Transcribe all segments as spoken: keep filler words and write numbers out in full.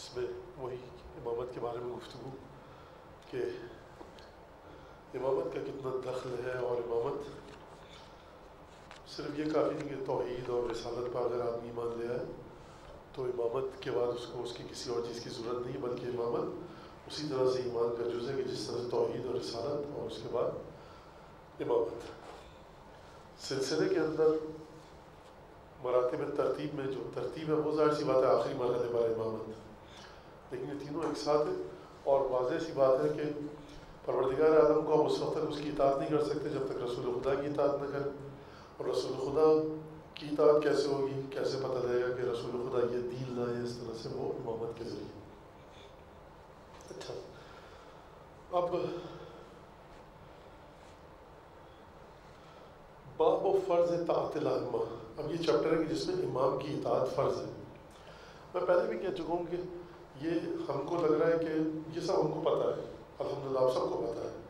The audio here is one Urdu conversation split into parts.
اس میں وہی امامت کے بارے میں گفتگو کہ امامت کا کتنا دخل ہے، اور امامت صرف یہ کافی نہیں کہ توحید اور رسالت پر اگر آدمی ایمان لے آئے تو امامت کے بعد اس کو اس کی کسی اور چیز کی ضرورت نہیں، بلکہ امامت اسی طرح سے ایمان کا جز ہے کہ جس طرح سے توحید اور رسالت اور اس کے بعد امامت۔ سلسلے کے اندر مراتب ترتیب میں جو ترتیب ہے وہ ظاہر سی بات ہے آخری مرحلے پر امامت، لیکن یہ تینوں ایک ساتھ ہیں، اور واضح سی بات ہے کہ پروردگار عالم کو آپ اس وقت تک اس کی اطاعت نہیں کر سکتے جب تک رسول خدا کی اطاعت نہ کریں، اور رسول خدا کی اطاعت کیسے ہوگی، کیسے پتہ لگے گا کہ رسول خدا یہ دین لائے اس طرح سے، وہ امامت کے ذریعے۔ اچھا، اب باب و فرض طاعت الائمہ، اب یہ چیپٹر ہے کہ جس میں امام کی اطاعت فرض ہے۔ میں پہلے بھی کہہ چکا ہوں کہ یہ ہم کو لگ رہا ہے کہ یہ سب ہم کو پتہ ہے، الحمدللہ آپ سب کو پتہ ہے،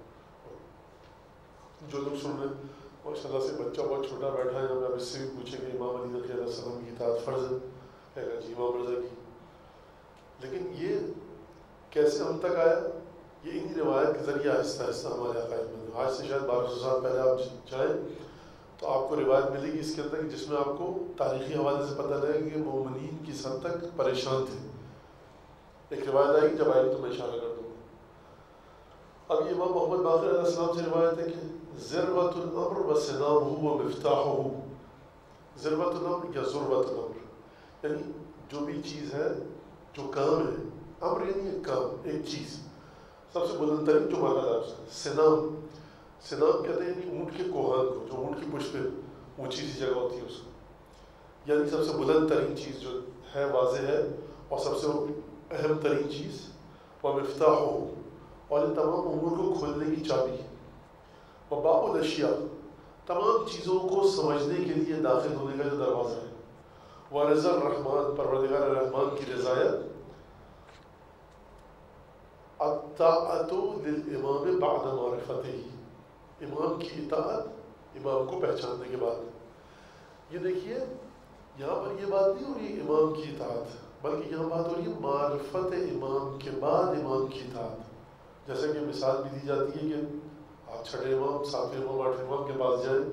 جو لوگ سن رہے ہیں ماشاء اللہ سے بچہ بہت چھوٹا بیٹھا ہے، ہمیں اب اس سے بھی پوچھیں کہ امام علی رضی اللہ علیہ وسلم کی اطاعت فرض ہے، کہے گا جی امام رضا کی، لیکن یہ کیسے ہم تک آیا؟ یہ انہی روایت کے ذریعے آہستہ آہستہ ہمارے عقائد میں، آج سے شاید بارہ سو سال پہلے آپ جائیں تو آپ کو روایت ملے گی اس کے اندر جس میں آپ کو تاریخی حوالے سے پتہ لگے گا کہ مومنین کس حد تک پریشان تھے۔ ایک روایت آئے گی جب آئے گی تو میں اشارہ کر دوں گا۔ اب یہ امام محمد باقر علیہ السلام سے روایت ہے کہ ذروۃ الامر و سنامہ و مفتاحہ، ذروۃ الامر یا ذروۃ الامر یعنی جو بھی چیز ہے، جو کام ہے، امر یعنی ایک کام، ایک چیز، سب سے بلند ترین جو مانا ہے اس کا سنام، سنام کہتے ہیں یعنی اونٹ کے کوہان کو، جو اونٹ کی پشت پہ اونچی سی جگہ ہوتی ہے اس کو، یعنی سب سے بلند ترین چیز جو ہے، واضح ہے، اور سب سے اہم ترین چیز، وہ مفتاحہ، اور ان تمام امور کو کھولنے کی چابی، اور باب الاشیاء، تمام چیزوں کو سمجھنے کے لیے داخل ہونے کا جو دروازہ ہے، وہ رضا الرحمن، پروردگار الرحمن کی رضایت، الطاعۃ للامام بعد معرفتہ، امام کی اطاعت امام کو پہچاننے کے بعد۔ یہ دیکھیے یہاں پر یہ بات نہیں ہو رہی امام کی اطاعت، بلکہ یہاں بات ہو رہی ہے معرفت امام کے بعد امام کی اطاعت۔ جیسے کہ مثال بھی دی جاتی ہے کہ آپ چھٹے امام، ساتویں امام، آٹھویں امام کے پاس جائیں،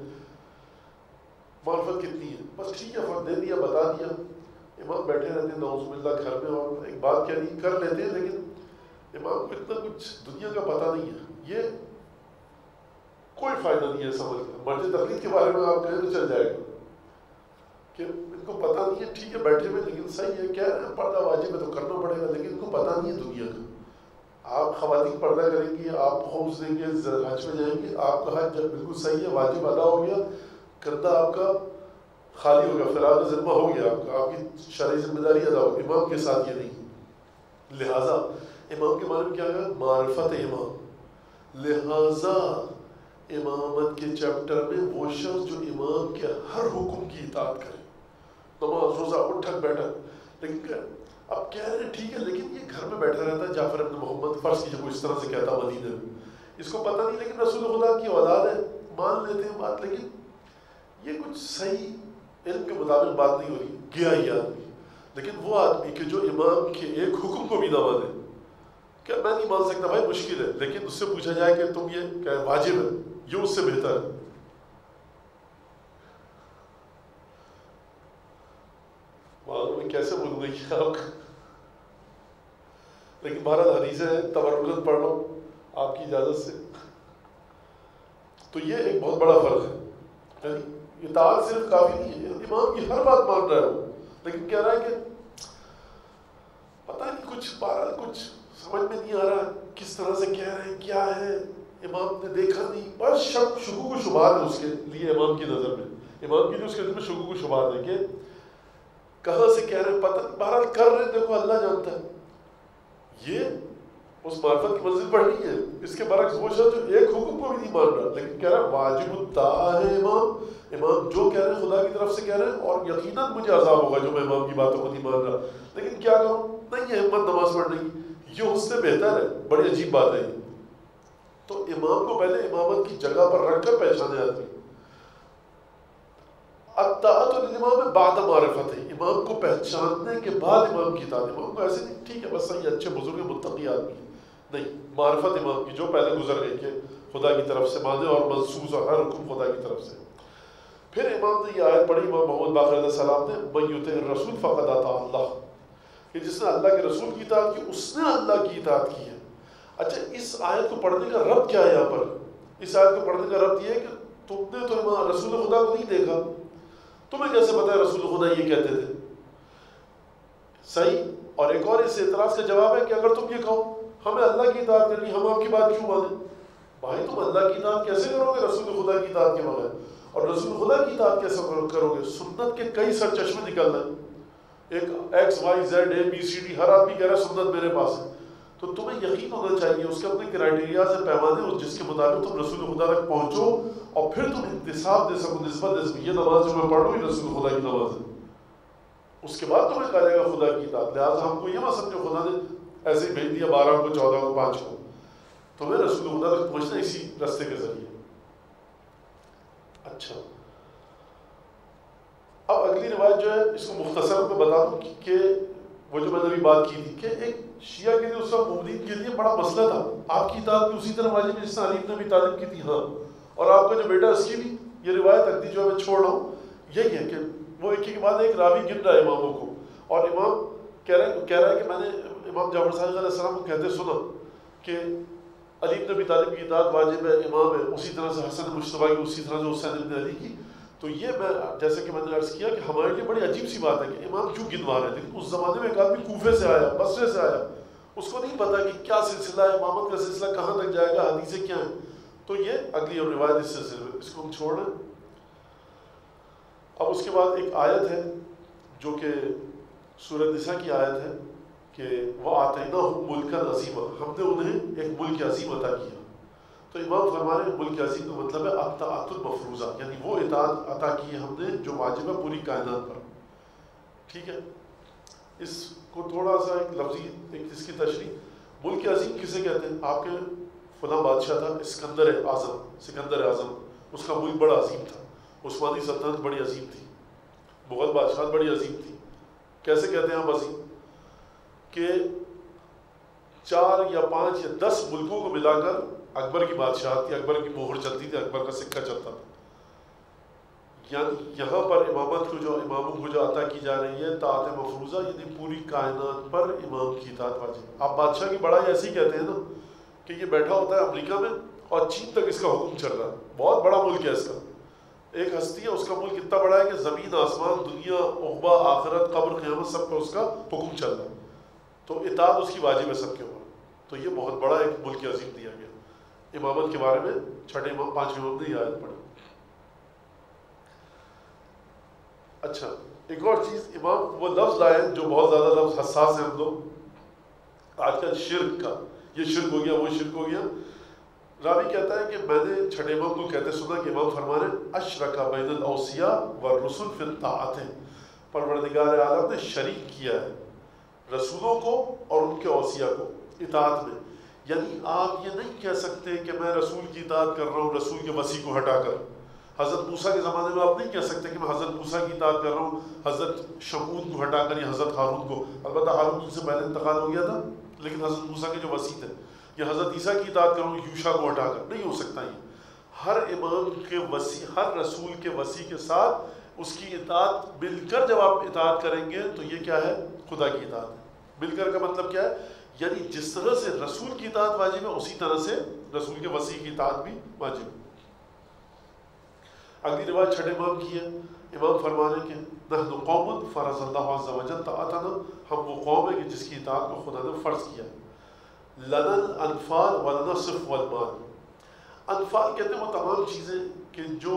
معرفت کتنی ہے، بس ٹھیک ہے فرض دے دیا، بتا دیا، امام بیٹھے رہتے ہیں نعوذ باللہ گھر میں، اور ایک بات کہہ دی کر لیتے ہیں، لیکن امام کو اتنا کچھ دنیا کا پتہ نہیں ہے، یہ کوئی فائدہ نہیں ہے سمجھ کا۔ مرض تقلید کے بارے میں آپ کہیں تو چل جائے گا کہ ان کو پتہ نہیں ہے، ٹھیک ہے بیٹھے ہوئے، لیکن صحیح ہے کہہ رہے ہیں پردہ واجب ہے تو کرنا پڑے گا، لیکن ان کو پتہ نہیں ہے دنیا کا۔ آپ خواتین پردہ کریں گی، آپ خوف دیں گے، حج میں جائیں گے، آپ کا حج بالکل صحیح ہے، واجب ادا ہو گیا، کردہ آپ کا خالی ہو گیا، فراغ ذمہ ہو گیا، آپ کا آپ کی شرعی ذمہ داری ادا ہو گئی۔ امام کے ساتھ یہ نہیں، لہٰذا امام کے معنی میں کیا ہے؟ معرفت امام۔ لہٰذا امامت کے چیپٹر میں وہ شخص جو امام کے ہر حکم کی اطاعت کرے، نماز روزہ اٹھک بیٹھک، لیکن اب کہہ رہے ہیں ٹھیک ہے، لیکن یہ گھر میں بیٹھا رہتا ہے جعفر ابن محمد، فرض کیجیے کوئی اس طرح سے کہتا مدینے میں، اس کو پتہ نہیں، لیکن رسول خدا کی اولاد ہے، مان لیتے ہیں بات، لیکن یہ کچھ صحیح علم کے مطابق بات نہیں ہو رہی، گیا ہی آدمی۔ لیکن وہ آدمی کہ جو امام کے ایک حکم کو بھی نہ مانے، کیا میں نہیں مان سکتا بھائی مشکل ہے، لیکن اس سے پوچھا جائے کہ تم یہ کہ واجب ہے، یہ اس سے بہتر ہے۔ معلوم میں کیسے بولوں گا یہ آپ، لیکن بہرحال حدیثیں ہیں، تبرکاً پڑھ لو آپ کی اجازت سے۔ تو یہ ایک بہت بڑا فرق ہے، یعنی اطاعت صرف کافی نہیں ہے، امام کی ہر بات مان رہا ہے وہ، لیکن کہہ رہا ہے کہ پتہ نہیں کچھ بہرحال کچھ سمجھ میں نہیں آ رہا کس طرح سے کہہ رہے ہیں، کیا ہے، امام نے دیکھا نہیں، بس شک شکوک و شبہات ہے اس کے لیے، امام کی نظر میں، امام کے لیے اس کے دل میں شکوک و شبہات ہے کہ کہاں سے کہہ رہے ہیں، پتہ بہرحال کر رہے ہیں، دیکھو اللہ جانتا ہے۔ یہ اس معرفت کی منزل پر نہیں ہے۔ اس کے برعکس وہ شخص جو ایک حکم کو بھی نہیں مان رہا، لیکن کہہ رہا ہے واجب الطاعہ ہے امام، امام جو کہہ رہے ہیں خدا کی طرف سے کہہ رہے ہیں، اور یقیناً مجھے عذاب ہوگا جو میں امام کی باتوں کو نہیں مان رہا، لیکن کیا کروں، نہیں ہے ہمت نماز پڑھنے کی، یہ اس سے بہتر ہے۔ بڑی عجیب بات ہے یہ۔ تو امام کو پہلے امامت کی جگہ پر رکھ کر پہچانے آتی، اطاعت الامام بعد معرفت ہے، امام کو پہچاننے کے بعد امام کی اطاعت. امام کو ایسے نہیں ٹھیک ہے بس صحیح اچھے بزرگ متقی آدمی ہے، نہیں، معرفت امام کی جو پہلے گزر گئی کہ خدا کی طرف سے مانے اور منصوص اور ہر حکم خدا کی طرف سے. پھر امام نے یہ آیت پڑھی امام محمد باقر علیہ السلام نے، من یطع الرسول فقد اطاع اللہ، کہ جس نے اللہ کے رسول کی اطاعت کی اس نے اللہ کی اطاعت کی ہے. اچھا اس آیت کو پڑھنے کا ربط کیا ہے یہاں پر؟ اس آیت کو پڑھنے کا ربط یہ ہے کہ تم نے تو امام رسول خدا کو نہیں دیکھا، تمہیں کیسے پتا ہے رسول خدا یہ کہتے تھے؟ صحیح. اور ایک اور اس اعتراض کا جواب ہے کہ اگر تم یہ کہو ہمیں اللہ کی اطاعت کرنی، ہم آپ کی بات کیوں مانیں؟ بھائی تم اللہ کی اطاعت کیسے کرو گے رسول خدا کی اطاعت کے بغیر؟ اور رسول خدا کی اطاعت کیسے کرو گے؟ سنت کے کئی سر چشمے نکل رہے ہیں، ایک X Y Z A B C D, ہر آدمی کہہ رہا ہے سنت میرے پاس ہے. تو تمہیں یقین ہونا چاہیے، اس کے اپنے کرائٹیریا سے پیمانے ہو جس کے مطابق تم رسول خدا تک پہنچو اور پھر تم انتصاب دے سکو، نسبت دے سکو. یہ نماز جو میں پڑھ رہا ہوں یہ رسول خدا کی نماز ہے، اس کے بعد تمہیں کہا جائے گا خدا کی اطاعت. لہٰذا ہم کو یہ مت سمجھو خدا نے ایسے ہی بھیج دیا بارہ کو، چودہ کو، پانچ کو. تمہیں رسول خدا تک پہنچنا اسی راستے کے ذریعے. اچھا اب اگلی روایت جو ہے اس کو مختصر میں بتا دوں کہ وہ جو میں نے ابھی بات کی تھی کہ ایک شیعہ کے لیے اس وقت مومنین کے لیے بڑا مسئلہ تھا، آپ کی اطاعت بھی اسی طرح واجب ہے جس نے علی نے بھی تعلیم کی تھی. ہاں، اور آپ کا جو بیٹا اس کی بھی. یہ روایت اگلی جو میں چھوڑ رہا ہوں یہی ہے کہ وہ ایک کے بعد ایک راوی گن رہا ہے اماموں کو، اور امام کہہ رہا ہے کہہ رہا ہے کہ میں نے امام جعفر صادق علیہ السلام کو کہتے سنا کہ علی بن ابی طالب کی اطاعت واجب ہے، امام ہے، اسی طرح سے حسن مجتبیٰ کی، اسی طرح سے حسین بن علی کی. تو یہ میں جیسے کہ میں نے عرض کیا کہ ہمارے لیے بڑی عجیب سی بات ہے کہ امام کیوں گنوا رہے ہیں. لیکن اس زمانے میں ایک آدمی کوفے سے آیا، بصرے سے آیا، اس کو نہیں پتا کہ کیا سلسلہ ہے، امامت کا سلسلہ کہاں تک جائے گا، حدیثیں کیا ہیں. تو یہ اگلی روایت اس سلسلے میں، اس کو ہم چھوڑ رہے ہیں. اب اس کے بعد ایک آیت ہے جو کہ سورہ نساء کی آیت ہے کہ وَآتَيْنَاهُمْ مُلْكًا عَظِيمًا، ہم نے انہیں ایک ملک عظیم عطا کیا. تو امام فرما رہے ہیں ملک عظیم کا مطلب ہے اطاعت المفروضہ، یعنی وہ اطاعت عطا کی ہے ہم نے جو واجب ہے پوری کائنات پر. ٹھیک ہے، اس کو تھوڑا سا ایک لفظی ایک اس کی تشریح. ملک عظیم کسے کہتے ہیں؟ آپ کے فلاں بادشاہ تھا اسکندر اعظم، سکندر اعظم، اس کا ملک بڑا عظیم تھا. عثمانی سلطنت بڑی عظیم تھی، مغل بادشاہت بڑی عظیم تھی. کیسے کہتے ہیں ہم عظیم؟ کہ چار یا پانچ یا دس ملکوں کو ملا کر اکبر کی بادشاہت تھی، اکبر کی مہر چلتی تھی، اکبر کا سکہ چلتا تھا. یعنی یہاں پر امامت کو جو اماموں کو جو عطا کی جا رہی ہے طاعت مفروضہ، یعنی پوری کائنات پر امام کی اطاعت واجب. آپ بادشاہ کی بڑائی ایسے ہی کہتے ہیں نا کہ یہ بیٹھا ہوتا ہے امریکہ میں اور چین تک اس کا حکم چل رہا ہے، بہت بڑا ملک ہے اس کا. ایک ہستی ہے، اس کا ملک اتنا بڑا ہے کہ زمین آسمان دنیا عقبہ آخرت قبر قیامت سب پہ اس کا حکم چل رہا ہے. تو اطاعت اس کی واجب ہے سب کے اوپر. تو یہ بہت بڑا ایک ملک عظیم دیا گیا. امامت کے بارے میں چھٹے امام پانچویں امام نے یہ آیت پڑھی. اچھا ایک اور چیز، امام وہ لفظ لائے جو بہت زیادہ لفظ حساس ہیں ہم لوگ آج کل، شرک کا. یہ شرک ہو گیا، وہ شرک ہو گیا. راوی کہتا ہے کہ میں نے چھٹے امام کو کہتے سنا کہ امام فرما رہے ہیں اشرک بین الاوصیاء والرسل فی الطاعت، پروردگار عالم نے شریک کیا ہے رسولوں کو اور ان کے اوصیاء کو اطاعت میں. یعنی آپ یہ نہیں کہہ سکتے کہ میں رسول کی اطاعت کر رہا ہوں رسول کے وصی کو ہٹا کر. حضرت موسیٰ کے زمانے میں آپ نہیں کہہ سکتے کہ میں حضرت موسیٰ کی اطاعت کر رہا ہوں حضرت شمعون کو ہٹا کر یا حضرت ہارون کو. البتہ ہارون ان سے پہلے انتقال ہو گیا تھا، لیکن حضرت موسیٰ کے جو وصی تھے، یا حضرت عیسیٰ کی اطاعت کروں یوشا کو ہٹا کر. نہیں ہو سکتا. یہ ہر امام کے وصی، ہر رسول کے وصی کے ساتھ اس کی اطاعت مل کر جب آپ اطاعت کریں گے تو یہ کیا ہے؟ خدا کی اطاعت ہے. مل کر کا مطلب کیا ہے؟ یعنی جس طرح سے رسول کی اطاعت واجب ہے اسی طرح سے رسول کے وصی کی اطاعت بھی واجب ہے. اگلی روایت چھٹے امام کی ہے. امام فرمانے کے نحن قوم فرض اللہ عز وجل طاعتنا، ہم وہ قوم ہے کہ جس کی اطاعت کو خدا نے فرض کیا. لنا الانفال ولنا الصف والمال. انفال کہتے ہیں وہ تمام چیزیں کہ جو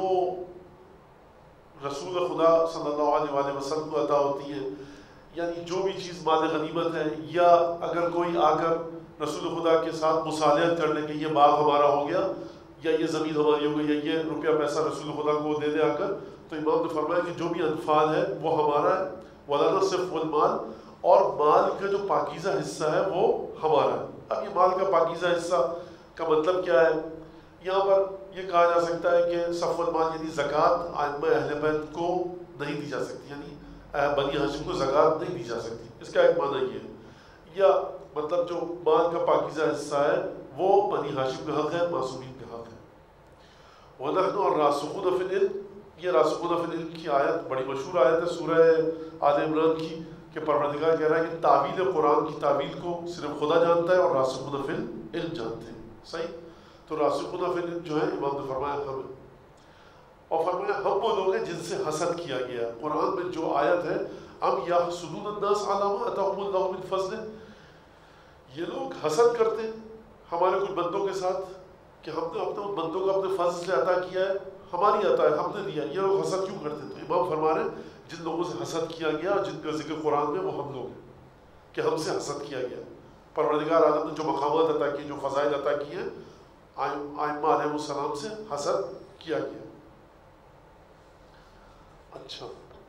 رسول خدا صلی اللہ علیہ وآلہ وسلم کو عطا ہوتی ہیں، یعنی جو بھی چیز مال غنیمت ہے، یا اگر کوئی آ کر رسول خدا کے ساتھ مصالحت کر لے کہ یہ باغ ہمارا ہو گیا یا یہ زمین ہماری ہو گئی یا یہ روپیہ پیسہ رسول خدا کو دے دے آ کر، تو امام نے فرمایا کہ جو بھی انفال ہے وہ ہمارا ہے. ولنا الصف والمال، اور مال کا جو پاکیزہ حصہ ہے وہ ہمارا ہے. اب یہ مال کا پاکیزہ حصہ کا مطلب کیا ہے؟ یہاں پر یہ کہا جا سکتا ہے کہ صف المال یعنی زکوٰۃ ائمہ اہل بیت کو نہیں دی جا سکتی، یعنی بنی ہاشم کو زکوٰۃ نہیں دی جا سکتی، اس کا ایک معنی یہ ہے، یا مطلب جو مال کا پاکیزہ حصہ ہے وہ بنی ہاشم کا حق ہے، معصومین کا حق ہے۔ وَنَحْنُ الرَّاسِخُونَ فِي الْعِلْمِ، یہ راسخون فی العلم کی آیت بڑی مشہور آیت ہے سورہ آل عمران کی، کہ پروردگار کہہ رہا ہے کہ تعویل قرآن کی تعویل کو صرف خدا جانتا ہے اور راسخون فی العلم جانتے ہیں، صحیح؟ تو راسخون فی العلم جو ہے امام نے فرمایا ہم، اور فرمایا ہم وہ لوگ ہیں جن سے حسد کیا گیا۔ قرآن میں جو آیت ہے ام یحسدون الناس علی ما آتاہم اللہ من فضل، یہ لوگ حسد کرتے ہیں ہمارے کچھ بندوں کے ساتھ کہ ہم نے اپنے ان بندوں کو اپنے فضل سے عطا کیا ہے، ہماری عطا ہے، ہم نے دیا، یہ لوگ حسد کیوں کرتے ہیں؟ تو امام فرما رہے ہیں جن لوگوں سے حسد کیا گیا اور جن کا ذکر قرآن میں وہ ہم لوگ ہیں کہ ہم سے حسد کیا گیا۔ پروردگار عالم نے جو مقامات عطا کیے، جو فضائل عطا کیے ہیں، ائمہ علیہ السلام سے حسد کیا گیا۔ اچھا،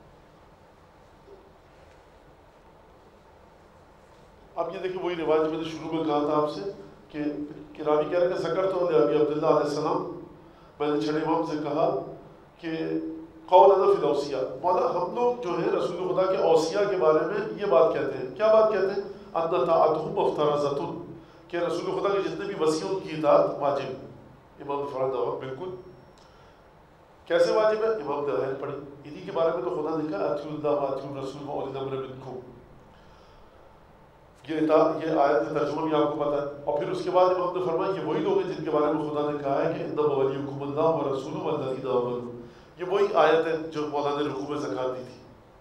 اب یہ دیکھیں وہی روایت میں نے شروع میں کہا تھا آپ سے کہ کہ راوی کہہ رہے کہ ذکر تو ابی عبداللہ علیہ السلام، میں نے چھٹے امام سے کہا کہ قولنا فی الاوصیاء، مولا ہم لوگ جو ہیں رسول خدا کے اوصیاء کے بارے میں یہ بات کہتے ہیں، کیا بات کہتے ہیں؟ ان طاعتہم مفترضۃ، کہ رسول خدا کے جتنے بھی وصیوں ان کی اطاعت واجب ہے۔ امام نے فرمایا بالکل، کیسے واجب ہے؟ امام نے آیت پڑھی، انہی کے بارے میں تو خدا نے کہا اطیعوا اللہ واطیعوا الرسول واولی الامر منکم، یہ یہ آیت کا ترجمہ بھی آپ کو پتہ ہے۔ اور پھر اس کے بعد امام نے فرمایا یہ وہی لوگ ہیں جن کے بارے میں خدا نے کہا ہے کہ انما ولیکم اللہ ورسولہ والذین آمنوا، یہ وہی آیت ہے جو مولانا نے رکوع میں زکوٰۃ دی تھی۔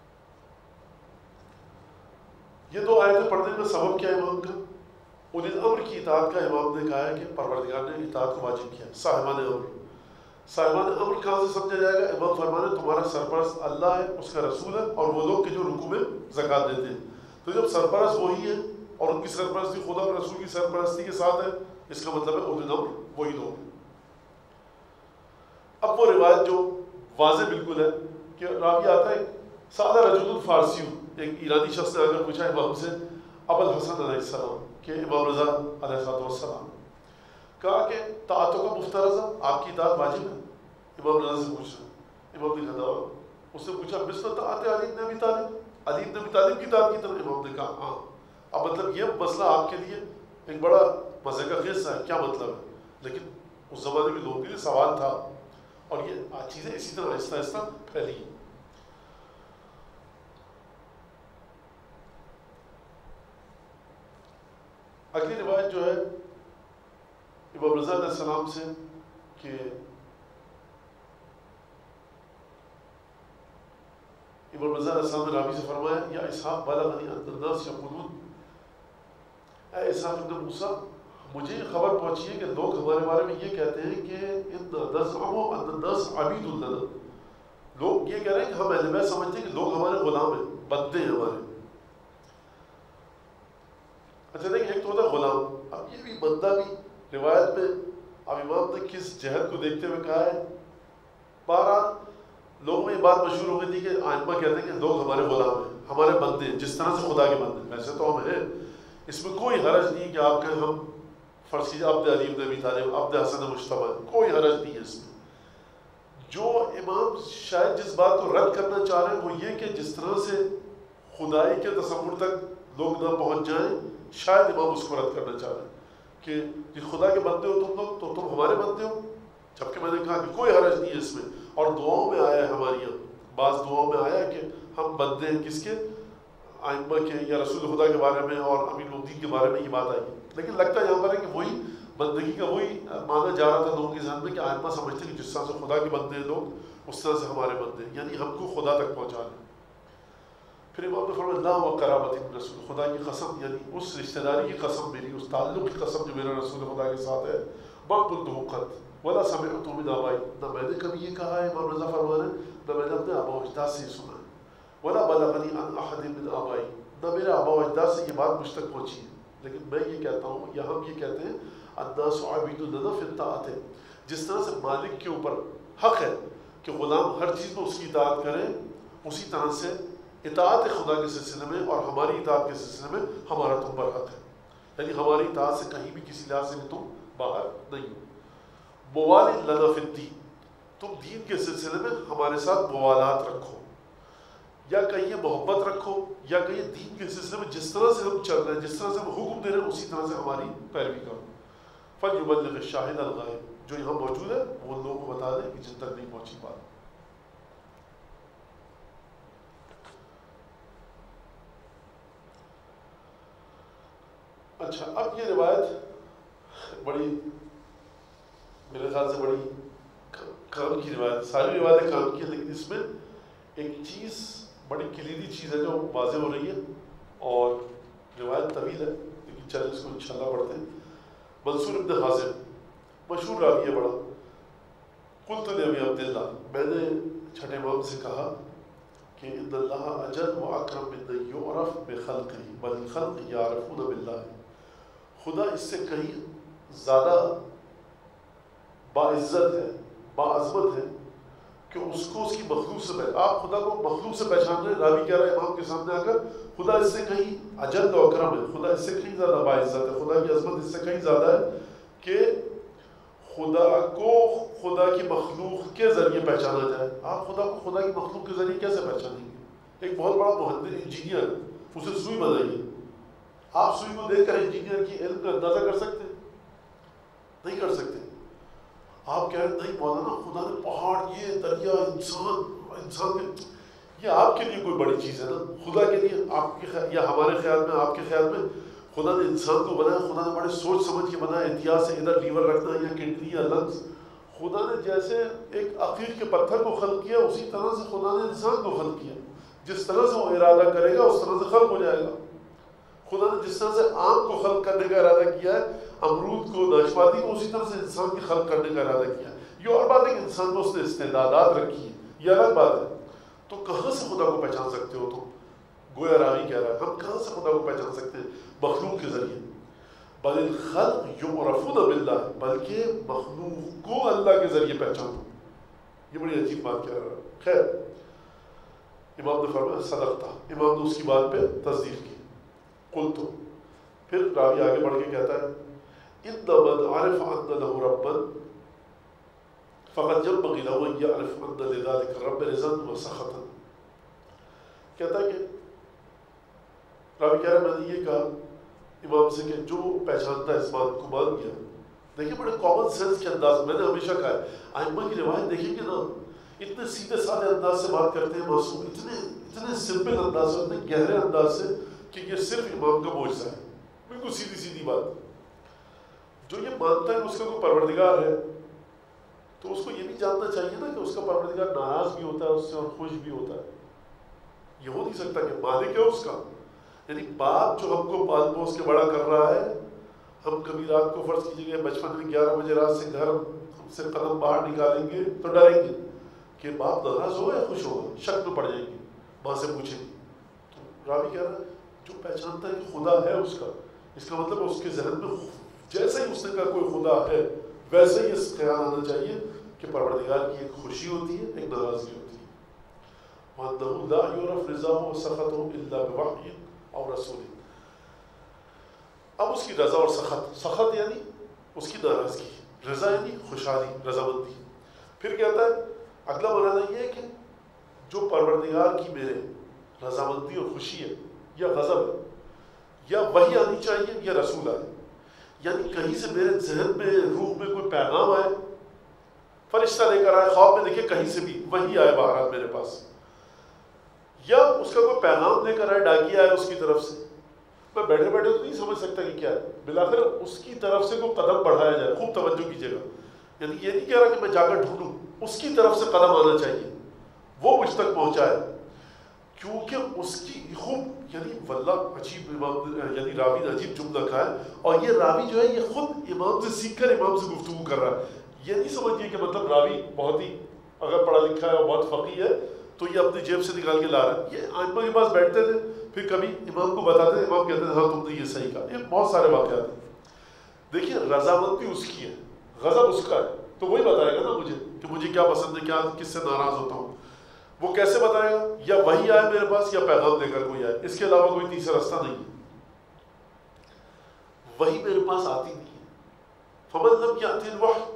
یہ دو آیتیں پڑھنے کا سبب کیا ہے امام کا؟ اولی الامر کی اطاعت کا امام نے کہا ہے کہ پروردگار نے اطاعت کو واجب کیا، صاحبان امر۔ صاحبان امر کہاں سے سمجھا جائے گا؟ امام فرمانے تمہارا سرپرست اللہ ہے، اس کا رسول ہے، اور وہ لوگ کہ جو رکوع میں زکوٰۃ دیتے ہیں۔ تو جب سرپرست وہی ہے اور ان کی سرپرستی خدا اور رسول کی سرپرستی کے ساتھ ہے، اس کا مطلب ہے اولی الامر وہی لوگ ہیں۔ اب وہ روایت جو واضح بالکل ہے کہ راوی آتا ہے سادہ رجل الفارسی، ایک ایرانی شخص نے اگر پوچھا امام سے ابو الحسن علیہ السلام کہ امام رضا علیہ السلام کہا کہ طاعتوں کا مفترضہ، آپ کی اطاعت واجب ہے؟ امام رضا سے پوچھا، امام نے کہا اس نے پوچھا مثل طاعت علی بن ابی طالب، علی بن ابی طالب کی اطاعت کی طرح؟ امام نے کہا ہاں۔ اب مطلب یہ مسئلہ آپ کے لیے ایک بڑا مزے کا قصہ ہے، کیا مطلب ہے؟ لیکن اس زمانے میں لوگوں کے لیے سوال تھا، اور یہ چیزیں اسی طرح آہستہ آہستہ پھیلی۔ اگلی روایت جو ہے امام رضا علیہ السلام سے کہ امام رضا علیہ السلام نے راوی سے فرمایا یا اسحاق بلغنی ان الناس یقولون، اے اسحاق ابن موسیٰ مجھے خبر پہنچی ہے کہ لوگ ہمارے بارے میں یہ کہتے ہیں کہ ان نزعموا ان الناس عبید لنا، لوگ یہ کہہ رہے ہیں کہ ہم اہل بیت سمجھتے ہیں کہ لوگ ہمارے غلام ہیں، بندے ہیں ہمارے۔ اچھا دیکھیں ایک تو ہوتا ہے غلام، اب یہ بھی بندہ بھی روایت میں اب امام نے کس جہت کو دیکھتے ہوئے کہا ہے؟ بہرحال لوگوں میں یہ بات مشہور ہو گئی تھی کہ ائمہ کہتے ہیں کہ لوگ ہمارے غلام ہیں، ہمارے بندے ہیں، جس طرح سے خدا کے بندے ہیں، ویسے تو ہم ہیں، اس میں کوئی حرج نہیں کہ آپ کہیں ہم فرض کیجیے عبد علی بن ابی طالب، عبد حسن مجتبی، کوئی حرج نہیں ہے اس میں۔ جو امام شاید جس بات کو رد کرنا چاہ رہے ہیں وہ یہ کہ جس طرح سے خدائی کے تصور تک لوگ نہ پہنچ جائیں، شاید امام اس کو رد کرنا چاہ رہے ہیں کہ جس خدا کے بندے ہو تم لوگ تو تم ہمارے بندے ہو، جبکہ میں نے کہا کہ کوئی حرج نہیں ہے اس میں۔ اور دعاؤں میں آیا ہے ہماری یہاں، بعض دعاؤں میں آیا ہے کہ ہم بندے ہیں کس کے؟ ائمہ کے یا رسول خدا کے بارے میں اور امیر المؤمنین کے بارے میں یہ بات آئی ہے۔ لیکن لگتا ہے یہاں پر ہے کہ وہی بندگی کا وہی مانا جا رہا تھا لوگوں کے ذہن میں کہ ائمہ سمجھتے ہیں کہ جس طرح سے خدا کے بندے ہیں لوگ، اس طرح سے ہمارے بندے ہیں، یعنی ہم کو خدا تک پہنچا رہے ہیں۔ پھر امام نے فرمایا لا و قرابت من رسول، خدا کی قسم یعنی اس رشتہ داری کی قسم میری، اس تعلق کی قسم جو میرا رسول خدا کے ساتھ ہے، بقلتہ قط ولا سمعت من آبائی، نہ میں نے کبھی یہ کہا ہے امام رضا فرما رہے ہیں، نہ میں نے اپنے آبا و اجداد سے یہ سنا ہے، ولا بلغنی عن احد من آبائی، نہ میرے آبا و اجداد سے یہ بات مجھ تک پہنچی ہے۔ لیکن میں یہ کہتا ہوں، یا ہم یہ کہتے ہیں الناس عبید لنا فی الطاعۃ، جس طرح سے مالک کے اوپر حق ہے کہ غلام ہر چیز میں اس کی اطاعت کرے، اسی طرح سے اطاعت خدا کے سلسلے میں اور ہماری اطاعت کے سلسلے میں ہمارا تم پر حق ہے، یعنی ہماری اطاعت سے کہیں بھی کسی لحاظ سے بھی تم باہر نہیں ہو۔ موال لنا فی الدین، تم دین کے سلسلے میں ہمارے ساتھ موالات رکھو، یا کہیے محبت رکھو، یا کہیے دین کے سلسلے میں جس طرح سے ہم چل رہے ہیں، جس طرح سے ہم حکم دے رہے ہیں اسی طرح سے ہماری پیروی کرو۔ فَلْيُبَلِّغِ الشَّاهِدَ الْغَائِبَ، جو یہاں موجود ہے وہ لوگوں کو بتا دیں کہ جن تک نہیں پہنچی بات۔ اچھا، اب یہ روایت بڑی میرے خیال سے بڑی کام کی روایت، ساری روایتیں کام کی ہیں، لیکن اس میں ایک چیز بڑی کلیدی چیز ہے جو واضح ہو رہی ہے، اور روایت طویل ہے لیکن چلیں اس کو انشاءاللہ پڑھتے ہیں۔ منصور ابن حازم مشہور راوی ہے بڑا، قلت لابی عبداللہ، میں نے چھٹے امام سے کہا کہ ان اللہ اجل و اکرم من یعرف بخلقہ بل الخلق یعرفون باللہ، خدا اس سے کہیں زیادہ باعزت ہے، باعظمت ہے کہ اس کو اس کی مخلوق سے پہچان، آپ خدا کو مخلوق سے پہچان رہے ہیں، راوی کہہ رہا ہے امام کے سامنے آ کر خدا اس سے کہیں اجل و اکرم ہے، خدا اس سے کہیں زیادہ باعزت ہے، خدا کی عظمت اس سے کہیں زیادہ ہے کہ خدا کو خدا کی مخلوق کے ذریعے پہچانا جائے۔ آپ خدا کو خدا کی مخلوق کے ذریعے کیسے پہچانیں گے؟ ایک بہت بڑا مہندس انجینئر اسے سوئی بنائیے، آپ سوئی کو دیکھ کر انجینئر کی علم کا اندازہ کر سکتے ہیں؟ نہیں کر سکتے۔ آپ کہہ رہے نہیں مولانا خدا نے پہاڑ، یہ دریا، انسان انسان کے، یہ آپ کے لیے کوئی بڑی چیز ہے نا، خدا کے لیے آپ کے خیال یا ہمارے خیال میں آپ کے خیال میں خدا نے انسان کو بنایا، خدا نے بڑے سوچ سمجھ کے بنایا، احتیاط سے ادھر لیور رکھنا یا کڈنی یا لنگس، خدا نے جیسے ایک عقیق کے پتھر کو خلق کیا اسی طرح سے خدا نے انسان کو خلق کیا، جس طرح سے وہ ارادہ کرے گا اس طرح سے خلق ہو جائے گا۔ خدا نے جس طرح سے آم کو خلق کرنے کا ارادہ کیا ہے، امرود کو، ناشپاتی کو، اسی طرح سے انسان کی خلق کرنے کا ارادہ کیا ہے۔ یہ اور بات ہے کہ انسان میں اس نے استعدادات رکھی ہے، یہ الگ بات ہے۔ تو کہاں سے خدا کو پہچان سکتے ہو تم؟ گویا راوی کہہ رہا ہے ہم کہاں سے خدا کو پہچان سکتے ہیں؟ مخلوق کے ذریعے۔ بل الخلق یعرفون باللہ، بلکہ مخلوق کو اللہ کے ذریعے پہچانو۔ یہ بڑی عجیب بات کہہ رہا ہے۔ خیر، امام نے فرمایا صدقتا، امام نے اس کی بات پہ تصدیق کی۔ قلت، پھر راوی آگے بڑھ کے کہتا ہے ان من عرف ان له ربا فقد ينبغي له ان يعرف ان لذلك الرب رضا وسخطا۔ کہتا ہے کہ راوی کہہ رہا ہے میں نے یہ کہا امام سے کہ جو پہچانتا ہے اس بات کو مان گیا۔ دیکھیں بڑے کامن سینس کے انداز، میں نے ہمیشہ کہا ہے ائمہ کی روایت دیکھیں گے نا، اتنے سیدھے سادھے انداز سے بات کرتے ہیں معصوم، اتنے اتنے سمپل انداز سے، اتنے گہرے انداز سے کہ یہ صرف امام کا معجزہ ہے، بالکل سیدھی سیدھی بات۔ جو یہ مانتا ہے کہ اس کا کوئی پروردگار ہے تو اس کو یہ بھی جاننا چاہیے نا کہ اس کا پروردگار ناراض بھی ہوتا ہے اس سے اور خوش بھی ہوتا ہے۔ یہ ہو نہیں سکتا کہ مالک ہے اس کا، یعنی باپ جو ہم کو پال پوس کے بڑا کر رہا ہے، ہم کبھی رات کو فرض کیجیے بچپن میں گیارہ بجے رات سے گھر سے قدم باہر نکالیں گے تو ڈریں گے کہ باپ ناراض ہوگا یا خوش ہوگا، شک میں پڑ جائیں گے، ماں سے پوچھیں گے۔ تو راوی کہہ رہا ہے جو پہچانتا ہے کہ خدا ہے اس کا، اس کا مطلب اس کے ذہن میں جیسے ہی اس نے کہا کوئی خدا ہے ویسے ہی اس خیال آنا چاہیے کہ پروردگار کی ایک خوشی ہوتی ہے، ایک ناراضگی ہوتی ہے۔ وَأَنَّهُ لَا يُعْرَفُ رِضَاهُ وَسَخَطُهُ إِلَّا بِوَحْيٍ أَوْ رَسُولٍ۔ اب اس کی رضا اور سخط، سخط یعنی اس کی ناراضگی، رضا یعنی خوشحالی، رضامندی۔ پھر کہتا ہے اگلا معنی یہ ہے کہ جو پروردگار کی میرے رضامندی اور خوشی ہے یا غضب ہے، یا وحی آنی چاہیے یا رسول آئے، یعنی کہیں سے میرے ذہن میں، روح میں کوئی پیغام آئے، فرشتہ لے کر آئے، خواب میں دیکھے کہیں سے بھی وحی آئے بہرحال میرے پاس، یا اس کا کوئی پیغام لے کر آئے، ڈاکی آئے اس کی طرف سے، میں بیٹھے بیٹھے تو نہیں سمجھ سکتا کہ کیا ہے، بلاخر اس کی طرف سے کوئی قدم بڑھایا جائے، خوب توجہ کیجیے گا، یعنی یہ نہیں کہہ رہا کہ میں جا کر ڈھونڈوں، اس کی طرف سے قدم آنا چاہیے، وہ مجھ تک پہنچائے، کیونکہ اس کی خوب، یعنی واللہ عجیب امام، یعنی راوی نے عجیب جملہ کہا ہے، اور یہ راوی جو ہے یہ خود امام سے سیکھ کر امام سے گفتگو کر رہا ہے۔ یہ نہیں سمجھیے کہ مطلب راوی بہت ہی اگر پڑھا لکھا ہے اور بہت فقیہ ہے تو یہ اپنی جیب سے نکال کے لا رہا ہے، یہ ائمہ کے پاس بیٹھتے تھے، پھر کبھی امام کو بتاتے تھے، امام کہتے تھے ہاں تم نے یہ صحیح کہا۔ یہ بہت سارے واقعات ہیں۔ دیکھیے رضامندی اس کی ہے، غضب اس کا ہے، تو وہی بتائے گا نا مجھے کہ مجھے کیا پسند ہے، کیا کس سے ناراض ہوتا ہوں، وہ کیسے بتائے گا؟ یا وہی آئے میرے پاس یا پیغام دے کر کوئی آئے، اس کے علاوہ کوئی تیسرا راستہ نہیں ہے۔ وہی میرے پاس آتی نہیں ہے۔ فمن لم یأتی الوحی،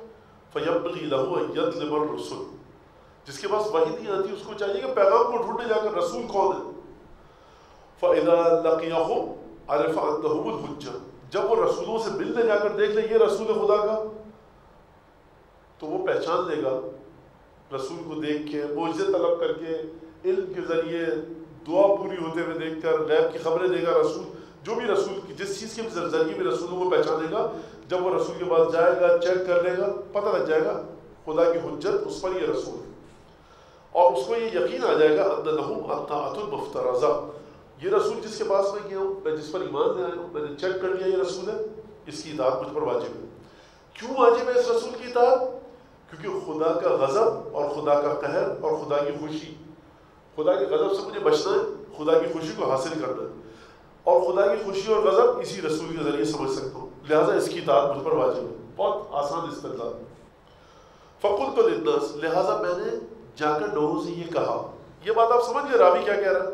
فَيَنْبَغِي لَهُ أَنْ يَطْلُبَ الرُّسُلَ، جس کے پاس وحی نہیں آتی اس کو چاہیے کہ پیغام کو ڈھونڈنے جا کر رسول کون ہے. فَإِذَا لَقِيَهُمْ عَرِفَ أَنَّهُمُ الْحُجَّةُ، جب وہ رسولوں سے ملنے جا کر دیکھ لے یہ رسول خدا کا، تو وہ پہچان لے گا رسول کو دیکھ کے، معجزے طلب کر کے، علم کے ذریعے دعا پوری ہوتے ہوئے دیکھ کر، غیب کی خبریں دے گا رسول، جو بھی رسول کی جس چیز کے ذریعے بھی رسولوں کو پہچانے گا، جب وہ رسول کے پاس جائے گا چیک کر لے گا پتہ لگ جائے گا خدا کی حجت اس پر یہ رسول ہے، اور اس کو یہ یقین آ جائے گا ان لہم الطاعۃ المفترضہ، یہ رسول جس کے پاس میں گیا ہوں، میں جس پر ایمان لے آیا ہوں، میں نے چیک کر لیا یہ رسول ہے، اس کی اطاعت مجھ پر واجب ہے. کیوں واجب ہے اس رسول کی اطاعت؟ کیونکہ خدا کا غضب اور خدا کا قہر اور خدا کی خوشی، خدا کے غضب سے مجھے بچنا ہے، خدا کی خوشی کو حاصل کرنا ہے، اور خدا کی خوشی اور غضب اسی رسول کے ذریعے سمجھ سکتا ہوں، لہٰذا اس کی اطاعت مجھ پر واجب ہے. بہت آسان استدلال. فقلت للناس، لہٰذا میں نے جا کر لوگوں سے یہ کہا. یہ بات آپ سمجھ گئے راوی کیا کہہ رہا ہے؟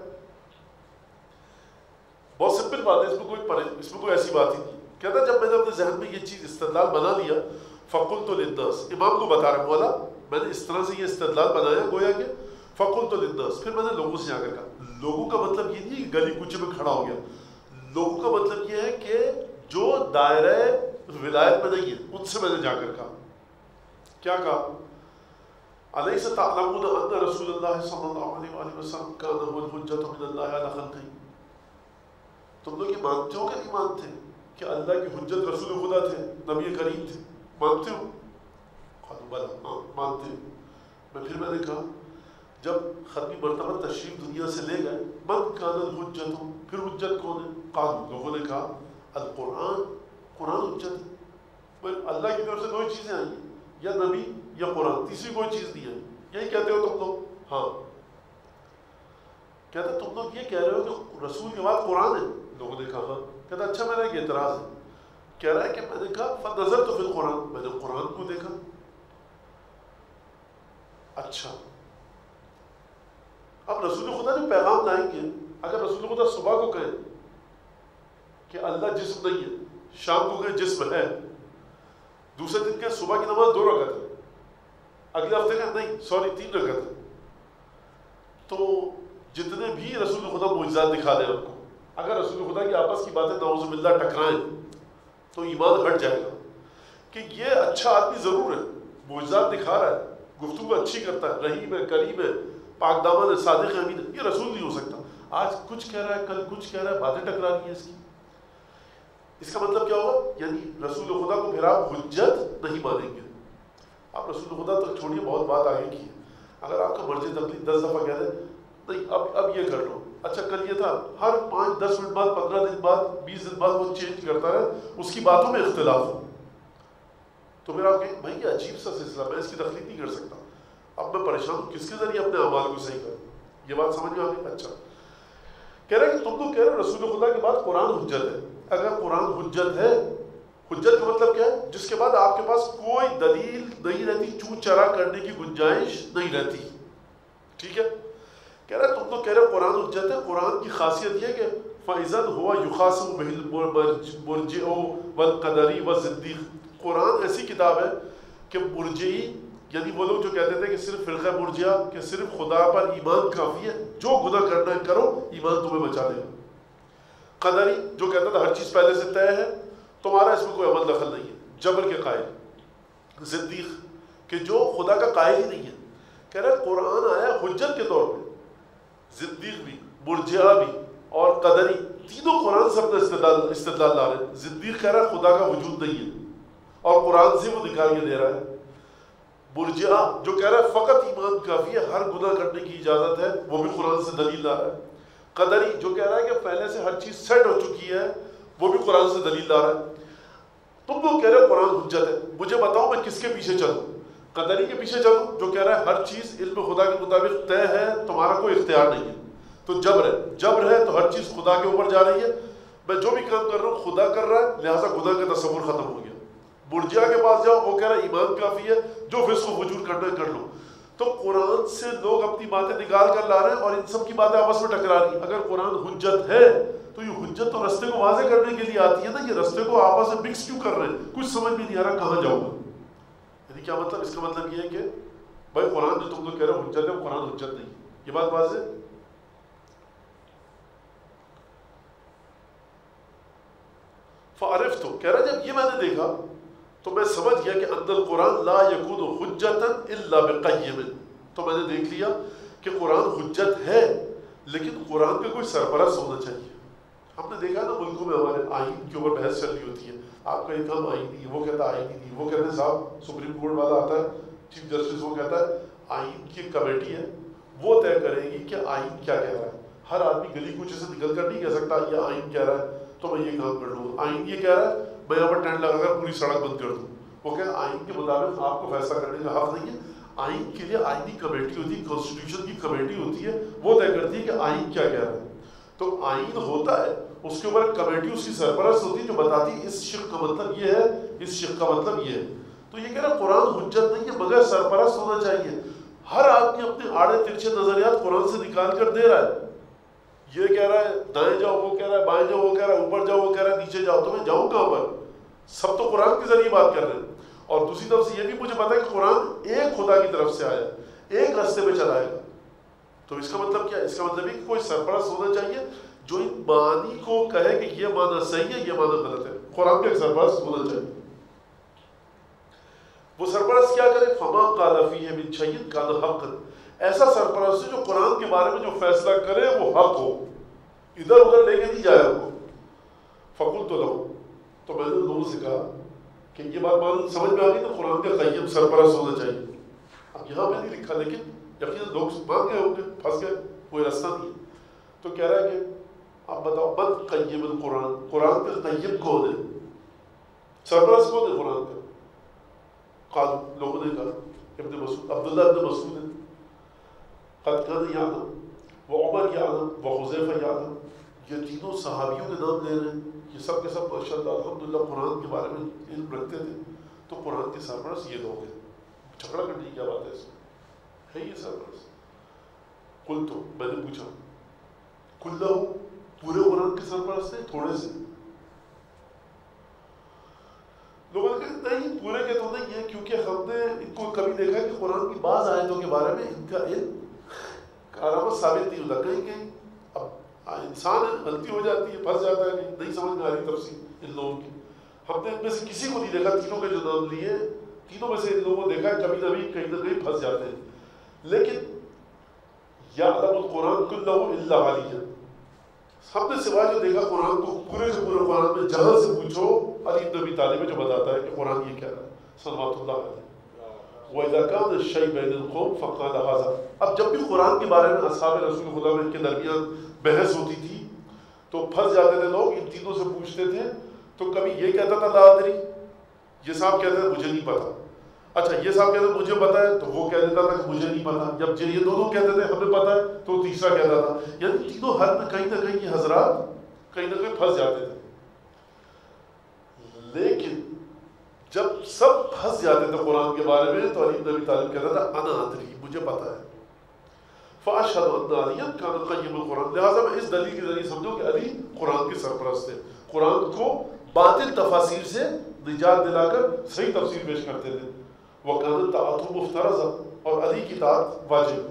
بہت سمپل بات ہے، اس میں کوئی پرے اس میں کوئی ایسی بات ہی نہیں. کہتا جب میں نے اپنے ذہن میں یہ چیز استدلال بنا لیا، فقلت للناس، امام کو بتا رہا مولا میں نے اس طرح سے یہ استدلال بنایا گویا کہ فقلت للناس، پھر میں نے لوگوں سے جا کر کہا. لوگوں کا مطلب یہ نہیں کہ گلی کوچے میں کھڑا ہو گیا، لوگوں کا مطلب یہ ہے کہ جو دائرہ ولایت میں نہیں ہے ان سے میں نے جا کر کہا. کیا کہا؟ الیس تعلمون ان رسول اللہ صلی اللہ علیہ وآلہ وسلم کان هو الحجۃ من اللہ علی خلقہ، تم لوگ یہ مانتے ہو کہ نہیں مانتے کہ اللہ کی حجت رسول خدا تھے، نبی کریم تھے؟ مانتے ہو؟ قالوا بلا، ہاں مانتے ہو. میں پھر میں نے کہا جب ختمی مرتبہ تشریف دنیا سے لے گئے، من کان الحجت، پھر حجت کون ہے؟ قالوا، لوگوں نے کہا القرآن، قرآن حجت ہے. اللہ کی طرف سے دو ہی چیزیں آئی ہیں، یا نبی یا قرآن، تیسری کوئی چیز نہیں ہے. یہی کہتے ہو تم لوگ؟ ہاں. کہتے تم لوگ یہ کہہ رہے ہو کہ رسول کے بعد قرآن ہے؟ لوگوں نے کہا ہاں. کہتا اچھا میرا ایک اعتراض ہے. کہہ رہا ہے کہ میں نے کہا فنظرت فی القرآن، میں نے قرآن کو دیکھا. اچھا اب رسول خدا جو پیغام لائیں گے، اگر رسول خدا صبح کو کہیں کہ اللہ جسم نہیں ہے، شام کو کہیں جسم ہے، دوسرے دن کے صبح کی نماز دو رکعت ہے، اگلے ہفتے کا نہیں سوری تین رکعت ہے، تو جتنے بھی رسول خدا معجزات دکھا دیں آپ کو، اگر رسول خدا کی آپس کی باتیں نعوذ باللہ ٹکرائیں تو ایمان ہٹ جائے گا کہ یہ اچھا آدمی ضرور ہے، معجزات دکھا رہا ہے، گفتگو اچھی کرتا ہے، رحیم ہے، کریم ہے، پاک دامن ہے، صادق امین ہے، یہ رسول نہیں ہو سکتا. آج کچھ کہہ رہا ہے، کل کچھ کہہ رہا ہے، باتیں ٹکرا رہی ہیں اس کی. اس کا مطلب کیا ہوگا؟ یعنی رسول خدا کو پھر آپ حجت نہیں مانیں گے. آپ رسول خدا تک چھوڑیے، بہت بات آگے کی ہے. اگر آپ کا مرضی تکلیف دس دفعہ کہہ دیں نہیں اب اب یہ کر لو، اچھا کل یہ تھا، ہر پانچ دس منٹ بعد، پندرہ دن بعد، بیس دن بعد وہ چینج کرتا ہے، اس کی باتوں میں اختلاف ہو، تو پھر آپ کہیں بھائی یہ عجیب سا سلسلہ، میں اس کی تخلیق نہیں کر سکتا، اب میں پریشان ہوں کس کے ذریعے اپنے اعمال کو صحیح کروں. یہ بات سمجھ میں آ گئی؟ اچھا کہہ رہے کہ تم تو کہہ رہے رسول خدا کے بعد قرآن حجت ہے. اگر قرآن حجت ہے، حجت کا مطلب کیا ہے؟ جس کے بعد آپ کے پاس کوئی دلیل نہیں رہتی، چوں چرا کرنے کی گنجائش نہیں رہتی. ٹھیک ہے. کہہ رہے تم تو کہہ رہے قرآن حجت ہے. قرآن کی خاصیت یہ کہ فَإِذَنْ هُوَ يُخَاصِمُ بِهِ الْمُرْجِئُ وَالْقَدَرِيُّ وَالزِّنْدِيقُ. قرآن ایسی کتاب ہے کہ مرجئی، یعنی وہ لوگ جو کہتے تھے کہ صرف فرقہ مرجئہ کہ صرف خدا پر ایمان کافی ہے، جو گناہ کرنا ہے کرو، ایمان تمہیں بچا دے گا. قدری جو کہتا تھا ہر چیز پہلے سے طے ہے، تمہارا اس میں کوئی عمل دخل نہیں ہے، جبر کے قائل. زندیق کہ جو خدا کا قائل ہی نہیں ہے. کہہ رہے قرآن آیا حجت کے طور پہ. زندیق بھی، مرجئہ بھی اور قدری تینوں قرآن سے اپنا استدلال استدلال لا رہے ہیں. زندیق کہہ رہا ہے خدا کا وجود نہیں ہے اور قرآن سے وہ نکال کے دے رہا ہے. مرجئہ جو کہہ رہا ہے فقط ایمان کافی ہے، ہر گناہ کرنے کی اجازت ہے، وہ بھی قرآن سے دلیل لا رہا ہے. قدری جو کہہ رہا ہے کہ پہلے سے ہر چیز سیٹ ہو چکی ہے، وہ بھی قرآن سے دلیل لا رہا ہے. تم لوگ کہہ رہے ہو قرآن حجت ہے، مجھے بتاؤ میں کس کے پیچھے چلوں؟ قدری کے پیچھے چلوں جو کہہ رہا ہے ہر چیز علم خدا کے مطابق طے ہے، تمہارا کوئی اختیار نہیں ہے، تو جبر ہے، جبر ہے تو ہر چیز خدا کے اوپر جا رہی ہے، میں جو بھی کام کر رہا ہوں خدا کر رہا ہے، لہٰذا خدا کا تصور ختم ہو گیا. مرجئہ کے پاس جاؤ، وہ کہہ رہا ہے ایمان کافی ہے، جو فسق و فجور کرنا ہے کر لو. تو قرآن سے لوگ اپنی باتیں نکال کر لا رہے ہیں اور ان سب کی باتیں آپس میں ٹکرا رہی ہیں. اگر قرآن حجت ہے تو یہ حجت تو رستے کو واضح کرنے کے لیے آتی ہے نا، یہ رستے کو آپس میں مکس کیوں کر رہے ہیں؟ کچھ سمجھ میں نہیں آ رہا کہاں جاؤں گا. یعنی کیا مطلب؟ اس کا مطلب یہ ہے کہ بھائی قرآن جو تم لوگ کہہ رہے ہو حجت ہے، وہ قرآن حجت نہیں. یہ بات واضح ہے؟ فعرفت، کہہ رہا جب یہ میں نے دیکھا تو میں سمجھ گیا کہ ان القرآن لا یکون حجتا الا بقیم. تو میں نے دیکھ لیا کہ قرآن حجت ہے لیکن قرآن کا کوئی سرپرست ہونا چاہیے. ہم نے دیکھا نا ملکوں میں ہمارے آئین کے اوپر بحث چل رہی ہوتی ہے، آپ کا ایک کام آئین نہیں، وہ کہتا ہے آئین نہیں، وہ کہتے ہیں صاحب سپریم کورٹ والا آتا ہے چیف جسٹس، وہ کہتا ہے آئین کی کمیٹی ہے وہ طے کرے گی کہ آئین کیا کہہ رہا ہے. ہر آدمی گلی کوچے سے نکل کر نہیں کہہ سکتا یہ آئین کہہ رہا ہے تو میں یہ کام کر لوں. آئین یہ کہہ رہا ہے میں یہاں پر ٹینٹ لگا کر پوری سڑک بند کر دوں. وہ کہہ آئین کے مطابق آپ کو فیصلہ کرنے کا حق نہیں ہے. آئین کے لیے آئینی کمیٹی ہوتی ہے، کانسٹیٹیوشن کی کمیٹی ہوتی ہے، وہ طے کرتی ہے کہ آئین کیا کہہ رہا ہے. تو آئین ہوتا ہے، اس کے اوپر کمیٹی اس کی سرپرست ہوتی ہے جو بتاتی ہے اس شق کا مطلب یہ ہے، اس شق کا مطلب یہ ہے. تو یہ کہہ رہا قرآن حجت نہیں ہے مگر سرپرست ہونا چاہیے. ہر آدمی اپنے آڑے ترچھے نظریات قرآن سے نکال کر دے رہا ہے. یہ کہہ رہا ہے دائیں جاؤ، وہ کہہ رہا ہے بائیں جاؤ، وہ کہہ رہا ہے اوپر جاؤ، وہ کہہ رہا ہے نیچے جاؤ. تو میں جاؤں کہاں پر؟ سب تو قرآن کے ذریعے بات کر رہے ہیں. اور دوسری طرف سے یہ بھی مجھے پتا ہے کہ قرآن ایک خدا کی طرف سے آیا، ایک راستے پہ چلائے گا. تو اس کا مطلب کیا؟ اس کا مطلب ہے کہ کوئی سرپرست ہونا چاہیے جو ان معنی کو کہے کہ یہ معنی صحیح ہے، یہ معنی غلط ہے. قرآن کا ایک سرپرست ہونا چاہیے. وہ سرپرست کیا کرے؟ فما قال فیہ من شیء کان حقا. ایسا سرپرست جو قرآن کے بارے میں جو فیصلہ کرے وہ حق ہو، ادھر ادھر لے کے نہیں جائے وہ. فقلت لہ، تو میں نے لوگوں سے کہا کہ یہ بات مان سمجھ میں آ گئی نا، قرآن کا قیم سرپرست ہونا چاہیے. اب یہاں میں نہیں لکھا لیکن یقیناً لوگ مان گئے ہوں گے، پھنس گئے، کوئی راستہ نہیں. تو کہہ رہا ہے کہ آپ بتاؤ من قیم القرآن، قرآن کا قیم کون ہے، سرپرست کون ہے قرآن کا؟ قال، لوگوں نے کہا ابن مسعود، عبداللہ ابن مسعود ہے. قد کان یعلم و عمر یعلم و حذیفہ یعلم. یہ تینوں صحابیوں کے نام لے رہے ہیں، یہ سب کے سب ماشاءاللہ الحمدللہ قرآن کے بارے میں علم رکھتے تھے. تو قرآن کے سرپرست یہ لوگ ہیں. جھگڑا کرنے کی کیا بات ہے اس میں؟ ہے یہ سرپرست. قل، تو میں نے پوچھا کلہ، پورے قرآن کے سرپرست ہیں تھوڑے سے؟ لوگوں نے کہا نہیں پورے کے تو نہیں ہے، کیونکہ ہم نے ان کو کبھی دیکھا ہے کہ قرآن کی بعض آیتوں کے بارے میں ان کا علم کارآمد ثابت نہیں ہوتا. کہیں کہیں اب انسان ہے، غلطی ہو جاتی ہے، پھنس جاتا ہے، نہیں سمجھ میں آ رہی تفسیر ان لوگوں کی. ہم نے ان میں سے کسی کو نہیں دیکھا، تینوں کے جو نام لیے تینوں میں سے ان لوگوں کو دیکھا ہے کبھی نہ کہیں نہ کہیں پھنس جاتے ہیں. لیکن یعلم القرآن کلہ الا علی، ہم نے سوائے جو دیکھا قرآن کو پورے سے پورے قرآن میں جہاں سے پوچھو علی بن ابی طالب جو بتاتا ہے کہ قرآن یہ کہہ رہا ہے صلوات اللہ علیہ. وَإِذَا كَانَ الشَّيْءُ بَيْنَ الْقَوْمِ فَقَالَ هَذَا. اب جب بھی قرآن کے بارے میں اصحاب رسول خدا میں ان کے درمیان بحث ہوتی تھی تو پھنس جاتے تھے لوگ، ان تینوں سے پوچھتے تھے. تو کبھی یہ کہتا تھا لا ادری، یہ صاحب کہتے تھے مجھے نہیں پتا. اچھا یہ صاحب کہتے مجھے پتا ہے، تو وہ کہہ دیتا تھا کہ مجھے نہیں پتا. جب یہ دونوں کہتے تھے ہمیں پتا ہے تو تیسرا کہتا تھا. یعنی تینوں ہر میں کہیں نہ کہیں یہ حضرات کہیں نہ کہیں پھنس جاتے تھے. لیکن جب سب پھنس جاتے تھے قرآن کے بارے میں تو علی بن ابی طالب کہتا تھا انا ادری، مجھے پتا ہے. فاشهد ان علیا کان قیم القرآن. لہٰذا میں اس دلیل کے ذریعے سمجھوں کہ علی قرآن کے سرپرست تھے، قرآن کو باطل تفاسیر سے نجات دلا کر صحیح تفسیر پیش کرتے تھے. وکانت طاعتہ مفترضہ، اور علی کی طاعت واجب.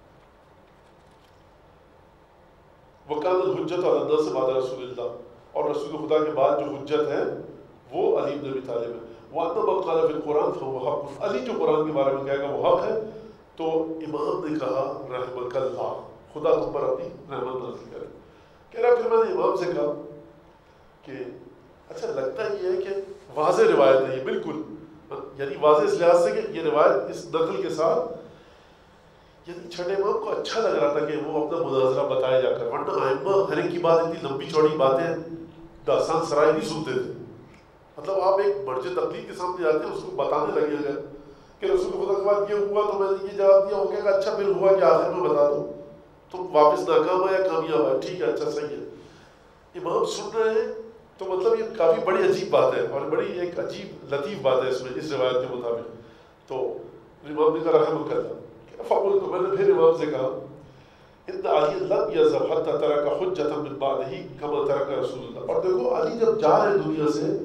وکان الحجت علی الناس بعد رسول اللہ، اور رسول خدا کے بعد جو حجت ہے وہ علی بن ابی طالب ہے. وَأَنَّ مَنْ قَالَ فِي الْقُرْآنِ فَهُوَ حَقٌّ. علی جو قرآن کے بارے میں کہے گا وہ حق ہے. تو امام نے کہا رحمک اللہ، خدا تم پر اپنی رحمت نازل کرے. کہہ رہا پھر میں نے امام سے کہا کہ اچھا لگتا یہ ہے کہ واضح روایت ہے یہ بالکل، یعنی واضح اس لحاظ سے کہ یہ روایت اس نقل کے ساتھ، یعنی چھٹے امام کو اچھا لگ رہا تھا کہ وہ اپنا مناظرہ بتائے جا کر. ورنہ ائمہ ہر ایک کی بات اتنی لمبی چوڑی باتیں داستان سرائی نہیں سنتے تھے. مطلب آپ ایک مرج تقلید کے سامنے جاتے ہیں، اس کو بتانے لگے گا کہ رسول خدا کے بعد یہ ہوا تو میں نے یہ جواب دیا، وہ کہے گا اچھا پھر ہوا کہ آخر میں بتا دو، تم واپس ناکام ہے یا کامیاب ہے، ٹھیک ہے اچھا صحیح ہے. امام سن رہے ہیں تو مطلب یہ کافی بڑی عجیب بات ہے اور بڑی ایک عجیب لطیف بات ہے اس میں، اس روایت کے مطابق. تو امام نے کہا رحمک اللہ. فقلت، تو میں نے پھر امام سے کہا ان علی لم یذهب حتى ترک حجۃ من بعدہ کما ترک رسول اللہ. اور دیکھو علی جب جا رہے دنیا سے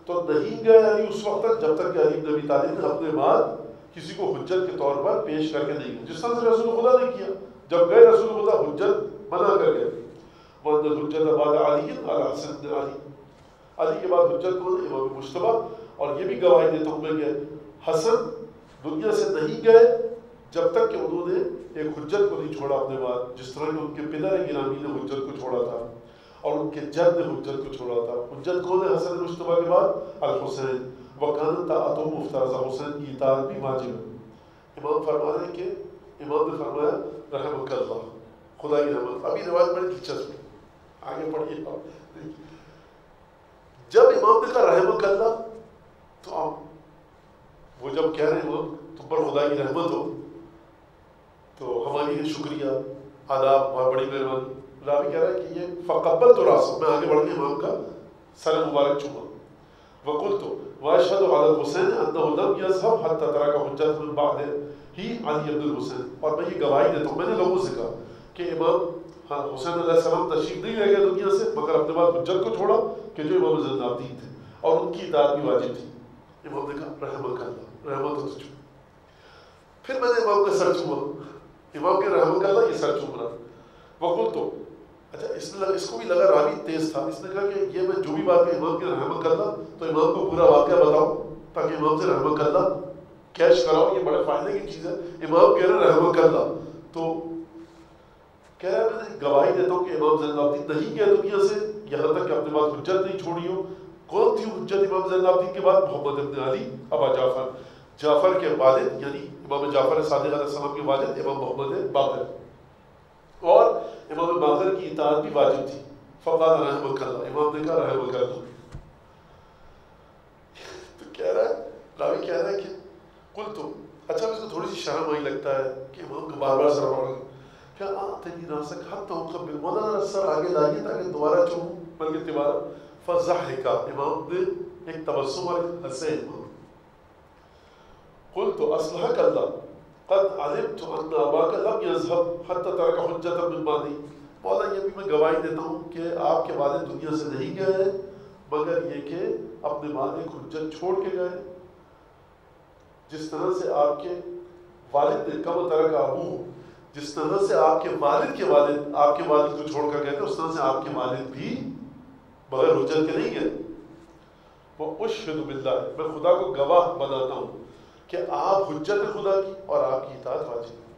تو نہیں گئے علی اس وقت تک جب تک کہ علی بن ابی طالب نے اپنے بعد کسی کو حجت کے طور پر پیش کر کے نہیں گئے، جس طرح سے رسول خدا نے کیا، جب گئے رسول خدا حجت بنا کر گئے. وَأَنَّ الْحُجَّةَ بَعْدَ عَلِيٍّ عَلَى حَسَنٍ بْنِ عَلِي، علی کے بعد حجت کو امام مجتبیٰ. اور یہ بھی گواہی دیتا ہوں میں کہ حسن دنیا سے نہیں گئے جب تک کہ انہوں نے ایک حجت کو نہیں چھوڑا اپنے بعد، جس طرح کہ ان کے پدر گرامی نے حجت کو چھوڑا تھا اور ان کے جد نے حجت کو چھوڑا تھا. حجت کون ہے حسن مجتبیٰ کے بعد؟ الحسین. وَكَانَتْ طَاعَتُهُ مُفْتَرَضَةً، حسین کی اطاعت بھی واجب ہے. امام فرما رہے ہیں کہ امام نے فرمایا رحمک اللہ، خدا کی رحمت. ابھی روایت بڑی دلچسپ ہے، آگے پڑھیے آپ. جب امام نے کہا رحمک اللہ تو آپ وہ جب کہہ رہے ہیں امام تم پر خدا کی رحمت ہو تو ہمارے لیے شکریہ، آداب، بہت بڑی مہربانی. راوی کہہ رہا ہے کہ یہ فقبلت راسہ، میں آگے بڑھ کے امام کا سر مبارک چوما. وقلت واشهد على الحسین انه لم يذهب حتى ترك حجت من بعد ہی علی بن الحسین. اور میں یہ گواہی دیتا ہوں، میں نے لوگوں سے کہا کہ امام ہاں حسین علیہ السلام تشریف نہیں لے گئے دنیا سے مگر اپنے بعد حجت کو چھوڑا کہ جو امام زین العابدین تھے اور ان کی اطاعت بھی واجب تھی. امام نے کہا رحمک اللہ، رحمت ہو تجھ. پھر میں نے امام کا سر چوما، امام کے رحمک اللہ یہ سر چوم رہا. وقلت تو اچھا اس نے اس کو بھی لگا راوی تیز تھا، اس نے کہا کہ یہ میں جو بھی بات ہے امام کے رحمک اللہ تو امام کو پورا واقعہ بتاؤں تاکہ امام سے رحمک اللہ کیش کراؤ. یہ بڑے فائدے کی چیز ہے. امام کہہ رہے رحمک اللہ تو کہہ رہا ہے میں نے گواہی دیتا ہوں کہ امام زین العابدین نہیں گئے دنیا سے یہاں تک کہ اپنے بعد حجت نہیں چھوڑی ہو. کون تھی حجت امام زین العابدین کے بعد؟ محمد ابن علی ابا جعفر، جعفر کے والد یعنی امام جعفر صادق علیہ السلام کے والد امام محمد باقر، اور امام باقر کی اطاعت بھی واجب تھی. فقال رحمک اللہ، امام نے کہا رحمک اللہ. تو کہہ رہا ہے راوی کہہ رہا ہے کہ کل تو اچھا اس کو تھوڑی سی شرم آئی لگتا ہے کہ امام کو بار بار سر پڑھ کیا آتنی راسک حتی اقبل، مولانا سر آگے لائیے تاکہ دوبارہ چوموں بلکہ دوبارہ. فضحک، امام نے ایک تبسم اور ہنسے. امام قلت اصلحک اللہ قد علمت ان اباک لم یذهب حتی ترک حجت من بعدی. مولا یہ بھی میں گواہی دیتا ہوں کہ آپ کے والد دنیا سے نہیں گئے مگر یہ کہ اپنے بعد ایک حجت چھوڑ کے گئے، جس طرح سے آپ کے والد نے کم ترک ابو، جس طرح سے آپ کے والد کے والد آپ کے والد کو چھوڑ کر گئے تھے اس طرح سے آپ کے والد بھی بغیر حجت کے نہیں گئے. وہ اشہد باللہ، میں خدا کو گواہ بناتا ہوں کہ آپ حجت خدا کی اور آپ کی اطاعت واجب ہے.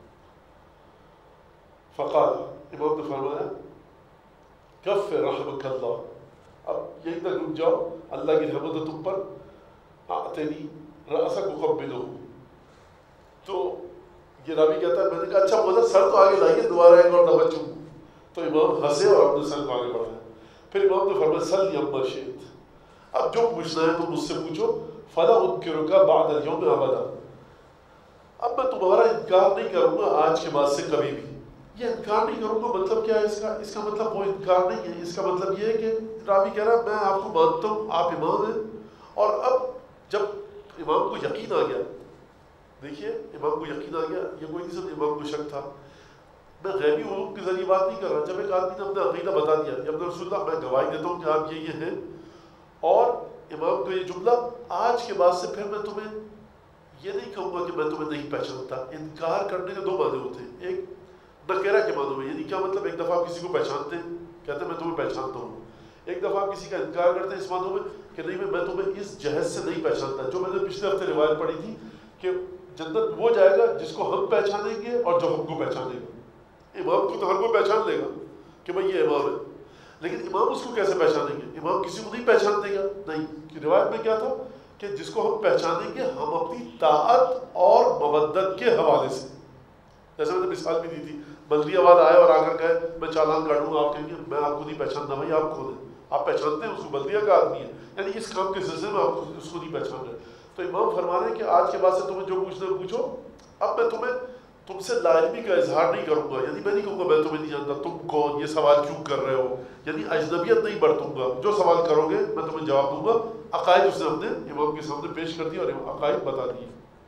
فقال، امام نے فرمایا کف رحمک اللہ، اب یہیں تک رک جاؤ، اللہ کی رحمت ہے تم پر. اعطنی رأسک اقبلہ. تو یہ راوی کہتا ہے میں نے کہا اچھا مولا سر تو آگے لائیے دوبارہ ایک اور دفعہ چوم. تو امام ہنسے اور اپنے سر کو آگے بڑھایا. پھر امام نے فرمایا سل یما شئت، اب جو پوچھنا ہے تو مجھ سے پوچھو. فلا انکرک بعد اليوم ابدا، اب میں تمہارا انکار نہیں کروں گا آج کے بعد سے کبھی بھی. یہ انکار نہیں کروں گا مطلب کیا ہے اس کا؟ اس کا مطلب وہ انکار نہیں ہے، اس کا مطلب یہ ہے کہ راوی کہہ رہا میں آپ کو مانتا ہوں آپ امام ہیں، اور اب جب امام کو یقین آ گیا، دیکھیے امام کو یقین آ گیا، یہ کوئی نہیں سب امام کو شک تھا. میں غیبی علوم کے ذریعے بات نہیں کر رہا. جب ایک آدمی نے اپنا عقیدہ بتا دیا یا اپنا رسول اللہ میں گواہی دیتا ہوں کہ آپ یہ یہ ہیں، اور امام کو یہ جملہ آج کے بعد سے پھر میں تمہیں یہ نہیں کہوں گا کہ میں تمہیں نہیں پہچانتا. انکار کرنے کے دو معنی ہوتے ہیں، ایک نکرہ کے معنی میں، یعنی کیا مطلب ایک دفعہ آپ کسی کو پہچانتے ہیں کہتے ہیں میں تمہیں پہچانتا ہوں، ایک دفعہ آپ کسی کا انکار کرتے ہیں اس معنی میں کہ نہیں میں تمہیں اس جہت سے نہیں پہچانتا. جو میں نے پچھلے ہفتے روایت پڑھی تھی کہ جنت وہ جائے گا جس کو ہم پہچانیں گے اور جو ہم کو پہچانے گا. امام کو تو ہر کوئی پہچان لے گا کہ بھائی یہ امام ہے، لیکن امام اس کو کیسے پہچانیں گے؟ امام کسی کو نہیں پہچان دے گا. نہیں، کہ روایت میں کیا تھا کہ جس کو ہم پہچانیں گے ہم اپنی طاعت اور مودت کے حوالے سے. جیسے میں نے مثال بھی دی تھی، بلدیہ والا آئے اور آ کر کہے میں چالان کاٹوں گا، آپ کہیں گے میں آپ کو نہیں پہچانتا. بھائی آپ کون ہیں؟ آپ پہچانتے ہیں اس کو، بلدیہ کا آدمی ہے، یعنی اس کام کے سلسلے میں آپ اس کو نہیں پہچان رہے. تو امام فرما رہے ہیں کہ آج کے بعد سے تمہیں جو پوچھنا ہے پوچھو. اب میں تمہیں تم سے لا علمی کا اظہار نہیں کروں گا، یعنی میں نہیں کہوں گا میں تمہیں نہیں جانتا، تم کون، یہ سوال کیوں کر رہے ہو، یعنی اجنبیت نہیں برتوں گا. جو سوال کرو گے میں تمہیں جواب دوں گا. عقائد اس نے اپنے امام کے سامنے پیش کر دیا اور عقائد بتا دیے.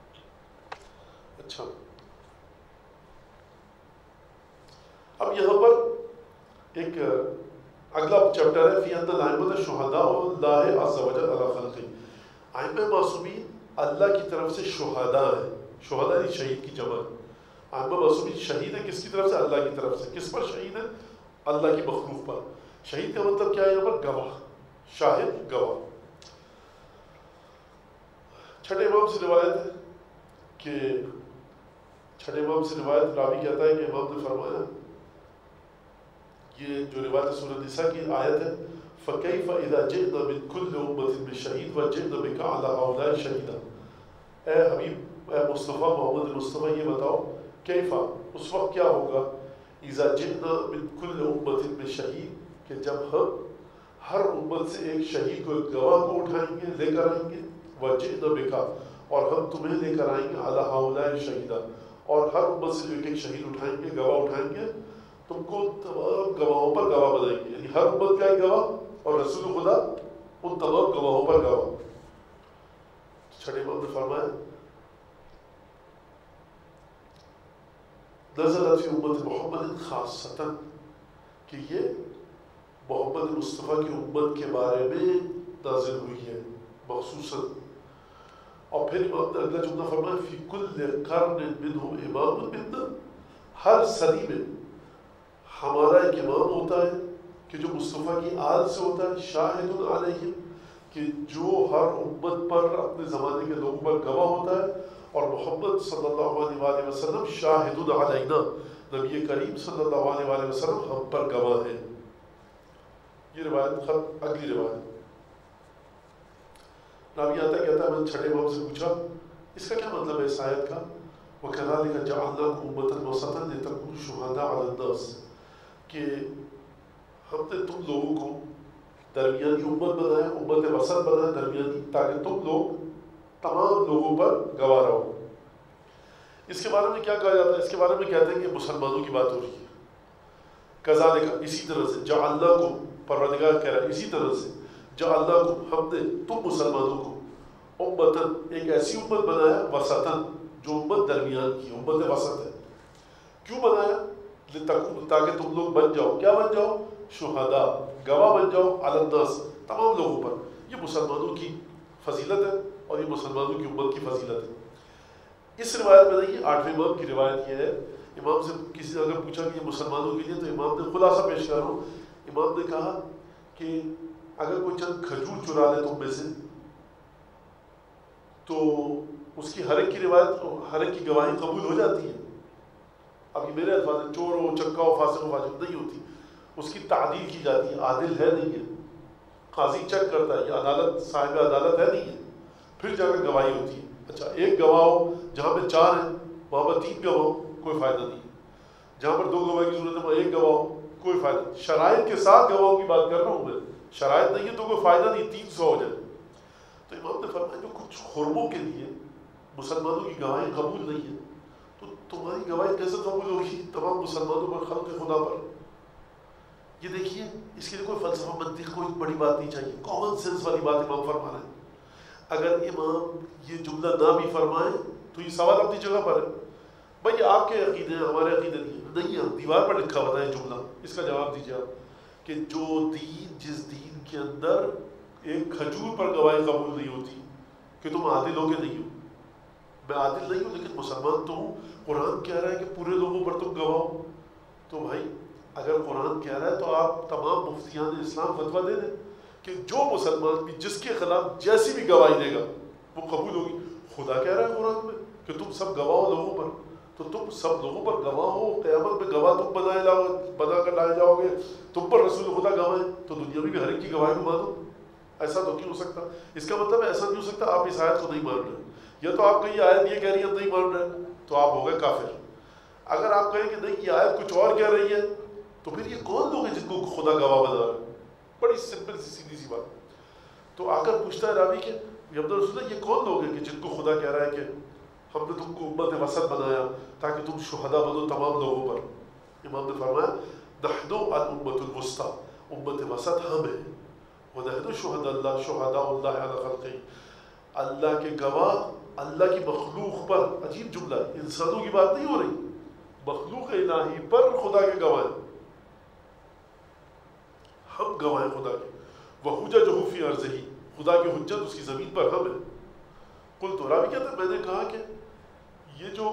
اچھا اب یہاں پر ایک اگلا چیپٹر ہے فی ان الائمۃ شہداء اللہ عز وجل علی خلقہ. ائمہ معصومین اللہ کی طرف سے شہداء ہیں. شہداء یعنی شہید کی جمع. ائمہ معصومین شہید ہیں کس کی طرف سے؟ اللہ کی طرف سے. کس پر شہید ہے؟ اللہ کی مخلوق پر. شہید کا مطلب کیا ہے یہاں پر؟ گواہ، شاہد، گواہ. چھٹے امام سے روایت ہے کہ چھٹے امام سے روایت راوی کہتا ہے کہ امام نے فرمایا، یہ جو روایت سورۃ نساء کی آیت ہے، فَكَيْفَ إِذَا جِئْنَا مِنْ كُلِّ أُمَّةٍ بِشَهِيدٍ وَجِئْنَا بِكَ عَلَىٰ هَؤُلَاءِ شَهِيدًا. اے حبیب، اے مصطفیٰ، محمد مصطفیٰ، یہ بتاؤ کیفا، اس وقت کیا ہوگا، اِذَا جِئْنَا مِنْ كُلِّ أُمَّةٍ بِشَهِيدٍ، کہ جب ہم ہر امت سے ایک شہید کو، ایک گواہ کو اٹھائیں گے، لے کر آئیں گے، وَجِئْنَا بِكَ، اور ہم تمہیں لے کر آئیں گے، عَلَىٰ هَؤُلَاءِ شَهِيدًا، اور ہر امت سے جو ایک ایک شہید اٹھائیں گے، گواہ اٹھائیں گے، تم کو تمام گواہوں پر گواہ بنائیں گے. یعنی ہر امت کا ایک گواہ اور رسول خدا ان تمام گواہوں پر گواہ. چھٹے امام نے فرمایا نزلت فی امت محمد خاصۃ، کہ یہ محمد مصطفیٰ کی امت کے بارے میں نازل ہوئی ہے مخصوصاً. اور پھر امام نے اگلا جملہ فرمایا فی کل قرن منہم امام منا، ہر صدی میں ہمارا ایک امام ہوتا ہے کہ جو مصطفیٰ کی آل سے ہوتا ہے، شاہد علیہم، کہ جو ہر امت پر، اپنے زمانے کے لوگوں پر گواہ ہوتا ہے. اور محمد صلی اللہ علیہ وآلہ وسلم شاہد علینا، نبی کریم صلی اللہ علیہ وآلہ وسلم ہم پر گواہ ہیں. یہ روایت خط. اگلی روایت راوی آتا کہتا ہے میں نے چھٹے امام سے پوچھا اس کا کیا مطلب ہے اس آیت کا، وَكَذَلِكَ جَعَلْنَاكُمْ أُمَّةً وَسَطًا لِتَكُونُوا شُهَدَاءَ عَلَى النَّاسِ، کہ ہم نے تم لوگوں کو درمیانی امت بنایا، امت وسط بنایا درمیانی، تاکہ تم لوگ تمام لوگوں پر گواہ رہو. اس کے بارے میں کیا کہا جاتا ہے؟ اس کے بارے میں کہتے ہیں کہ مسلمانوں کی بات ہو رہی ہے. کذالک، اسی طرح سے، جعلناکم، پروردگار کہہ رہا ہے اسی طرح سے، جعلناکم، ہم نے تم مسلمانوں کو، امتاً، ایک ایسی امت بنایا، وسطاً، جو امت درمیان کی، امت وسط ہے. کیوں بنایا؟ لتکون، تاکہ تم لوگ بن جاؤ. کیا بن جاؤ؟ شہداء، گواہ بن جاؤ، علی الناس، تمام لوگوں پر. یہ مسلمانوں کی فضیلت ہے اور یہ مسلمانوں کی امت کی فضیلت ہے. اس روایت میں نہیں، آٹھویں امام کی روایت یہ ہے. امام سے کسی نے اگر پوچھا کہ یہ مسلمانوں کے لیے، تو امام نے خلاصہ پیش کر رہا ہوں. امام نے کہا کہ اگر کوئی چند کھجور چرا لے تم میں سے، تو اس کی ہر ایک کی روایت، ہر ایک کی گواہی قبول ہو جاتی ہے. اب یہ میرے الفاظ ہیں، چور ہو، چکا ہو، فاسق ہو، فاجر نہیں ہوتی. اس کی تعدیل کی جاتی ہے. عادل ہے نہیں ہے، قاضی چیک کرتا ہے، یہ عدالت، صاحب عدالت ہے نہیں ہے، پھر جا کر گواہی ہوتی ہے. اچھا، ایک گواہ ہو جہاں پہ چار ہیں، وہاں پر تین گواہ ہو، کوئی فائدہ نہیں. جہاں پر دو گواہ کی ضرورت ہے وہاں ایک گواہ ہو، کوئی فائدہ نہیں. شرائط کے ساتھ گواہوں کی بات کر رہا ہوں میں. شرائط نہیں ہے تو کوئی فائدہ نہیں، تین سو ہو جائے. تو امام نے فرمایا جو کچھ خرموں کے لیے مسلمانوں کی گواہی قبول نہیں ہے، تو تمہاری گواہی کیسے قبول ہوگی تمام مسلمانوں پر، خلق خدا پر؟ یہ دیکھیے، اس کے لیے کوئی فلسفہ، منطق، کوئی بڑی بات نہیں چاہیے، کامن سینس والی بات امام فرما رہے ہیں. اگر امام یہ جملہ نہ بھی فرمائے تو یہ سوال اپنی جگہ پر ہے. بھائی آپ کے عقیدے ہیں، ہمارے عقیدے نہیں ہے. نہیں ہے، دیوار پر لکھا ہوا ہے یہ جملہ. اس کا جواب دیجیے آپ کہ جو دین، جس دین کے اندر ایک کھجور پر گواہی قبول نہیں ہوتی، کہ تم عادل ہو کہ نہیں ہو. میں عادل نہیں ہوں لیکن مسلمان تو ہوں. قرآن کہہ رہا ہے کہ پورے لوگوں پر تم گواہ ہو. تو بھائی اگر قرآن کہہ رہا ہے تو آپ تمام مفتیان اسلام فتویٰ دے دیں کہ جو مسلمان بھی جس کے خلاف جیسی بھی گواہی دے گا وہ قبول ہوگی. خدا کہہ رہا ہے قرآن میں کہ تم سب گواہ ہو لوگوں پر، تو تم سب لوگوں پر گواہ ہو. قیامت میں گواہ تم بنائے لاؤ، بنا کر لائے جاؤ گے. تم پر رسول خدا گواہ ہے، تو دنیا میں بھی ہر ایک کی گواہی کو مانو. ایسا تو کیوں ہو سکتا؟ اس کا مطلب ایسا نہیں ہو سکتا آپ اس آیت کو نہیں مان رہے، یا تو آپ کہیں آیت یہ کہہ رہی ہے نہیں مان رہے تو آپ ہو گئے کافر. اگر آپ کہیں کہ نہیں یہ آیت کچھ اور کہہ رہی ہے، تو پھر یہ کون لوگ ہیں جن کو خدا گواہ بنا رہا ہے؟ بڑی سمپل سی سیدھی سی بات. تو آ کر پوچھتا ہے راوی کہ عبد الرسول یہ کون لوگ ہیں کہ جن کو خدا کہہ رہا ہے کہ ہم نے تم کو امت وسط بنایا تاکہ تم شہداء بنو تمام لوگوں پر. امام نے فرمایا نحن الامۃ الوسطی، امت وسط ہم ہیں. ونحن شہداء اللہ شہداء اللہ علی خلقہ، اللہ کے گواہ اللہ کی مخلوق پر. عجیب جملہ ہے، انسانوں کی بات نہیں ہو رہی، مخلوق الہی پر خدا کے گواہ ہیں. ہم گواہ ہیں خدا کے، وحججہ فی ارضہ، خدا کی حجت اس کی زمین پر ہم ہیں۔ قلت، راوی کہتے ہیں میں نے کہا کہ یہ جو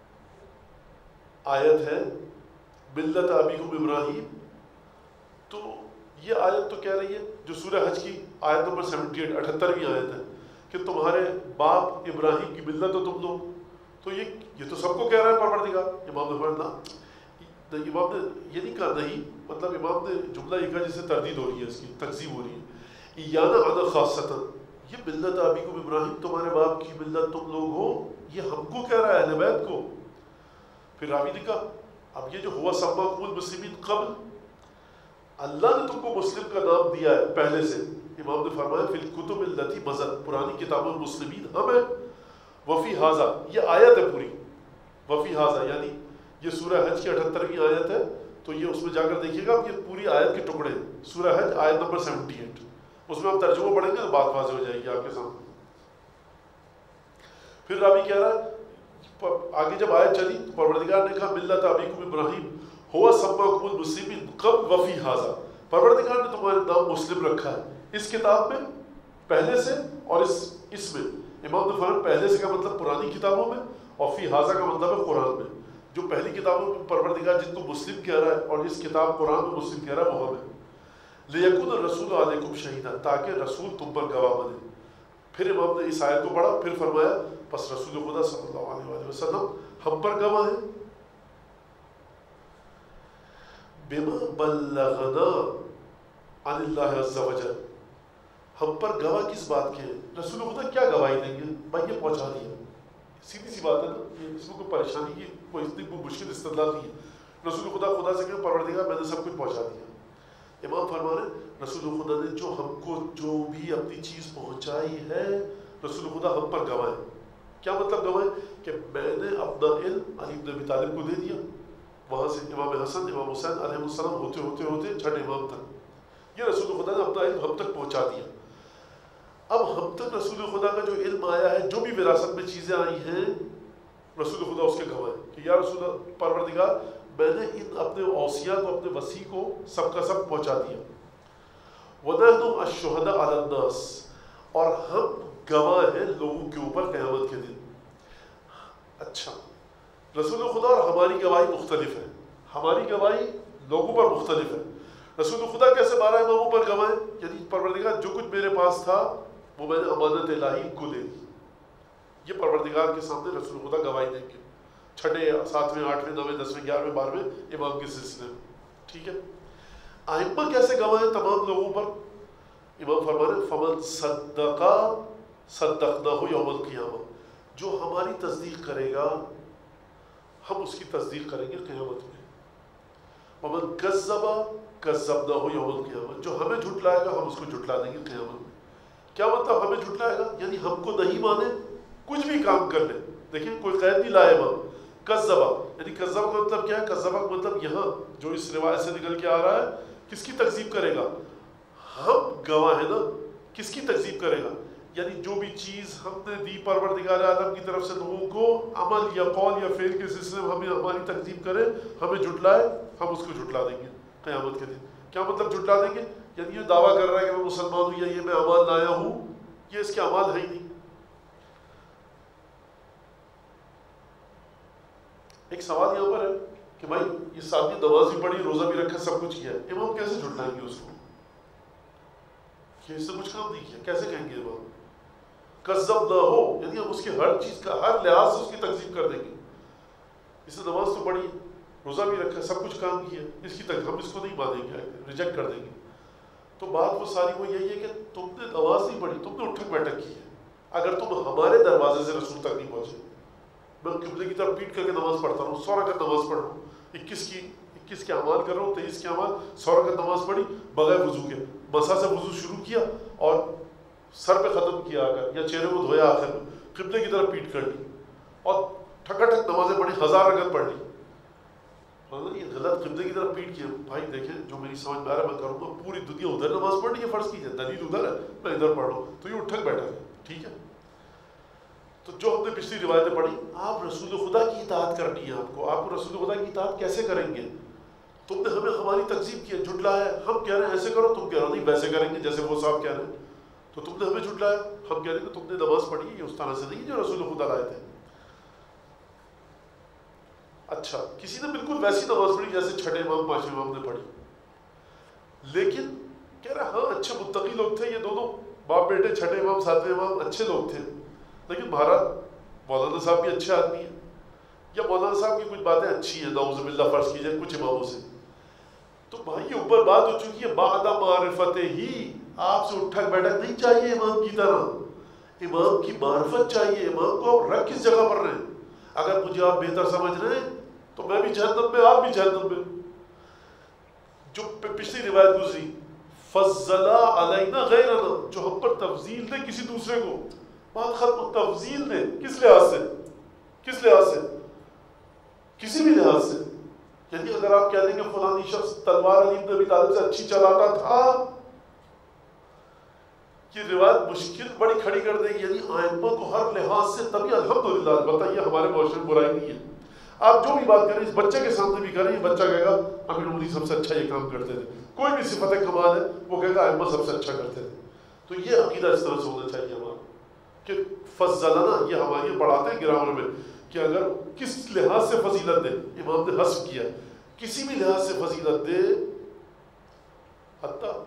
آیت ہے ملت ابیکم ابراہیم، تو یہ آیت تو کہہ رہی ہے جو سورہ حج کی آیت نمبر سیونٹی ایٹ اٹھترویں آیت ہے کہ تمہارے باپ ابراہیم کی ملت ہو تم لوگ، تو یہ یہ تو سب کو کہہ رہا ہے پروردگار۔ امام نے فرمایا امام نے یہ نہیں کہا، نہیں، مطلب امام نے جملہ یہ کہا جس سے تردید ہو رہی ہے، اس کی تکذیب ہو رہی ہے، ایانا انا خاصتاً، یہ ملت ابیکم ابراہیم تمہارے باپ کی ملت تم لوگ ہو، یہ ہم کو کہہ رہا ہے، اہل بیت کو۔ پھر راوی نے کہا اب یہ جو ہوا سماکم المسلمین قبل، اللہ نے تم کو مسلم کا نام دیا ہے پہلے سے۔ امام نے فرمایا فی الکتب التی مضت، پرانی کتابوں المسلمین ہم ہیں، وفی ھذا، یہ آیت ہے پوری، وفی ھذا یعنی یہ سورہ حج کی اٹھترویں آیت ہے، تو یہ اس میں جا کر دیکھیے گا یہ پوری آیت کے ٹکڑے ہیں، سورہ حج آیت نمبر سیونٹی ایٹ، اس میں ہم ترجمہ پڑھیں گے تو بات واضح ہو جائے گی آپ کے سامنے۔ پھر راوی کہہ رہا ہے آگے جب آیت چلی تو پروردگار نے کہا ملت ابیکم ابراہیم ہوا سماکم المسلمین قبل وفی ھذا، پروردگار نے تمہارا نام مسلم رکھا ہے اس کتاب میں پہلے سے اور اس اس میں۔ امام نے فرمایا پہلے سے کا مطلب پرانی کتابوں میں، اور فی ھذا کا مطلب ہے قرآن میں۔ جو پہلی کتابوں میں پروردگار جن کو مسلم کہہ رہا ہے اور اس کتاب قرآن میں مسلم کہہ رہا ہے وہ ہم ہے۔ لیکن الرسول علیکم شہیدا، تاکہ رسول تم پر گواہ بنے۔ پھر امام نے اس آیت کو پڑھا، پھر فرمایا پس رسول خدا صلی اللہ علیہ وآلہ وسلم ہم پر گواہ ہیں، بما بلغنا عن اللہ عز وجل، ہم پر گواہ کس بات کے ہیں؟ رسول خدا کیا گواہی دیں گے؟ بھائی یہ پہنچا دیا، سیدھی سی بات ہے نا، یہ اس میں کوئی پریشانی کی کوئی اتنی کوئی مشکل استدلال نہیں ہے۔ رسول خدا خدا سے کہ پروردگار میں نے سب کچھ پہنچا دیا۔ امام فرما رہے رسول خدا نے جو ہم کو جو بھی اپنی چیز پہنچائی ہے، رسول خدا ہم پر گواہ ہے۔ کیا مطلب گواہ ہے؟ کہ میں نے اپنا علم علی بن ابی طالب کو دے دیا، وہاں سے امام حسن امام حسین علیہ السلام ہوتے ہوتے ہوتے چھٹے امام تک، یہ رسول خدا نے اپنا علم ہم تک پہنچا دیا۔ اب ہم تک رسول خدا کا جو علم آیا ہے، جو بھی وراثت میں چیزیں آئی ہیں، رسول خدا اس کے گواہ ہے کہ یا رسول پروردگار میں نے ان اپنے اوصیاء کو، اپنے وصی کو سب کا سب پہنچا دیا۔ وَنَحْنُ الشُّهَدَاءُ عَلَى النَّاسِ، اور ہم گواہ ہیں لوگوں کے اوپر قیامت کے دن۔ اچھا، رسول خدا اور ہماری گواہی مختلف ہے، ہماری گواہی لوگوں پر مختلف ہے۔ رسول خدا کیسے بارہ اماموں پر گواہ ہے؟ یعنی پروردگار جو کچھ میرے پاس تھا وہ میں نے امانت الہی کو دے دی، یہ پروردگار کے سامنے رسول خدا گواہی دیں گے، چھٹے ساتویں آٹھویں نویں دسویں گیارہویں بارہویں امام کے سلسلے میں، ٹھیک ہے۔ ائمہ کیسے گواہ ہیں تمام لوگوں پر؟ امام فرما رہے فمن صدقا صدقناہ یوم القیامہ، جو ہماری تصدیق کرے گا ہم اس کی تصدیق کریں گے قیامت میں۔ ومن کذب کذبناہ یوم القیامہ، جو ہمیں جھٹلائے گا ہم اس کو جھٹلا دیں گے قیامت میں۔ کیا مطلب ہمیں جھٹلائے گا؟ یعنی ہم کو نہیں مانے، کچھ بھی کام کر لے، دیکھیں کوئی قید نہیں لائے امام۔ کذبہ یعنی کذبہ کا مطلب کیا ہے؟ کذبہ کا مطلب یہاں جو اس روایت سے نکل کے آ رہا ہے، کس کی تکذیب کرے گا؟ ہم گواہ ہیں نا، کس کی تکذیب کرے گا؟ یعنی جو بھی چیز ہم نے دی پروردگار عالم کی طرف سے لوگوں کو، عمل یا قول یا فعل کے سلسلے میں ہمیں ہماری تکذیب کرے، ہمیں جھٹلائے، ہم اس کو جھٹلا دیں گے قیامت کے دن۔ کیا مطلب جھٹلا دیں گے؟ یعنی یہ دعویٰ کر رہا ہے کہ میں مسلمان ہوں یا یہ میں اعمال لایا ہوں، یہ اس کے اعمال ہے ہی نہیں۔ ایک سوال یہاں پر ہے کہ بھائی یہ ساتھ میں نماز بھی پڑھی، روزہ بھی رکھا، سب کچھ کیا ہے، امام کیسے جھٹلائیں گے اس کو کہ اس نے کچھ کام نہیں کیا؟ کیسے کہیں گے امام کذب نہ ہو؟ یعنی ہم اس کی ہر چیز کا ہر لحاظ سے اس کی تکذیب کر دیں گے۔ اس نے نماز تو پڑھی، روزہ بھی رکھا، سب کچھ کام کیا، اس کی تک ہم اس کو نہیں مانیں گے، ریجیکٹ کر دیں گے۔ تو بات وہ ساری وہ یہی ہے کہ تم نے نماز نہیں پڑھی، تم نے اٹھک بیٹھک کی ہے۔ اگر تم ہمارے دروازے سے رسول تک نہیں پہنچے، میں قبلے کی طرف پیٹ کر کے نماز پڑھتا ہوں، سو رکعت نماز پڑھ رہا ہوں، اکیس کی اکیس کے اعمال کر رہا ہوں، تیئیس کے اعمال، سو رکعت نماز پڑھی بغیر وضو کے، مسا سے وضو شروع کیا اور سر پہ ختم کیا آ کر، یا چہرے کو دھویا آخر میں، قبلے کی طرف پیٹ کر لی اور ٹھکا ٹھک نمازیں پڑھی، ہزار رکعت پڑھ لی، یہ غلط قبلے کی طرف پیٹ کیا۔ بھائی دیکھیں جو میری سمجھ میں آ رہا ہے میں کروں گا، پوری دنیا ادھر نماز پڑھنی ہے فرض کیجیے، دلیل ادھر ہے، میں ادھر پڑھ رہا ہوں، تو یہ اٹھک بیٹھا ہے، ٹھیک ہے۔ تو جو ہم نے پچھلی روایتیں پڑھی، آپ رسول خدا کی اطاعت کرنی ہے، آپ کو آپ کو رسول خدا کی اطاعت کیسے کریں گے؟ تم نے ہمیں ہماری تکذیب کی ہے، جھٹلایا ہے، ہم کہہ رہے ہیں ایسے کرو، تم کہہ رہے ہو نہیں ویسے کریں گے جیسے وہ صاحب کہہ رہے ہیں، تو تم نے ہمیں جھٹلایا، ہم کہہ رہے ہیں کہ تم نے نماز پڑھی، یہ اس طرح سے نہیں جو رسول خدا لائے تھے. اچھا کسی نے بالکل ویسی نماز پڑھی جیسے چھٹے امام پانچویں امام نے پڑھی، لیکن کہہ رہا ہاں اچھے متقی لوگ تھے یہ دونوں باپ بیٹے، چھٹے امام ساتویں امام اچھے لوگ تھے، لیکن بہرحال مولانا صاحب بھی اچھے آدمی ہیں، یا مولانا صاحب کی کچھ باتیں اچھی ہیں نعوذ باللہ فرض کی جائے کچھ اماموں سے، تو بھائی یہ اوپر بات ہو چکی ہے بعد معرفت ہی، آپ سے اٹھک بیٹھک نہیں چاہیے امام کی طرح، امام کی معرفت چاہیے. امام کو آپ رکھ کس جگہ پر رہے ہیں؟ اگر مجھے آپ بہتر سمجھ رہے ہیں تو میں بھی جہنم میں، آپ بھی جہنم میں. جو پچھلی روایت گزری فضلا علینا غیرنا، جو ہم پر تفضیل دے کسی دوسرے کو، بات ختم. تفضیل دے کس لحاظ سے؟ کس لحاظ سے؟ کسی بھی لحاظ سے. یعنی اگر آپ کہہ دیں کہ فلانی شخص تلوار علی بن ابی طالب سے اچھی چلاتا تھا، یہ روایت مشکل بڑی کھڑی کر دے گی. یعنی ائمہ کو ہر لحاظ سے، تبھی الحمدللہ بتائیے ہمارے معاشرے میں برائی نہیں ہے. آپ جو بھی بات کریں اس بچے کے سامنے بھی کریں، بچہ کہے گا امیر المومنین سب سے اچھا یہ کام کرتے تھے. کوئی بھی صفت کمال ہے وہ کہے گا ائمہ سب سے اچھا کرتے تھے. تو یہ عقیدہ اس طرح سے ہونا چاہیے ہمارا کہ فضلنا، یہ ہماری پڑھاتے ہیں گرامر میں کہ اگر کس لحاظ سے فضیلت دے، امام نے حذف کیا، کسی بھی لحاظ سے فضیلت دے. حتیٰ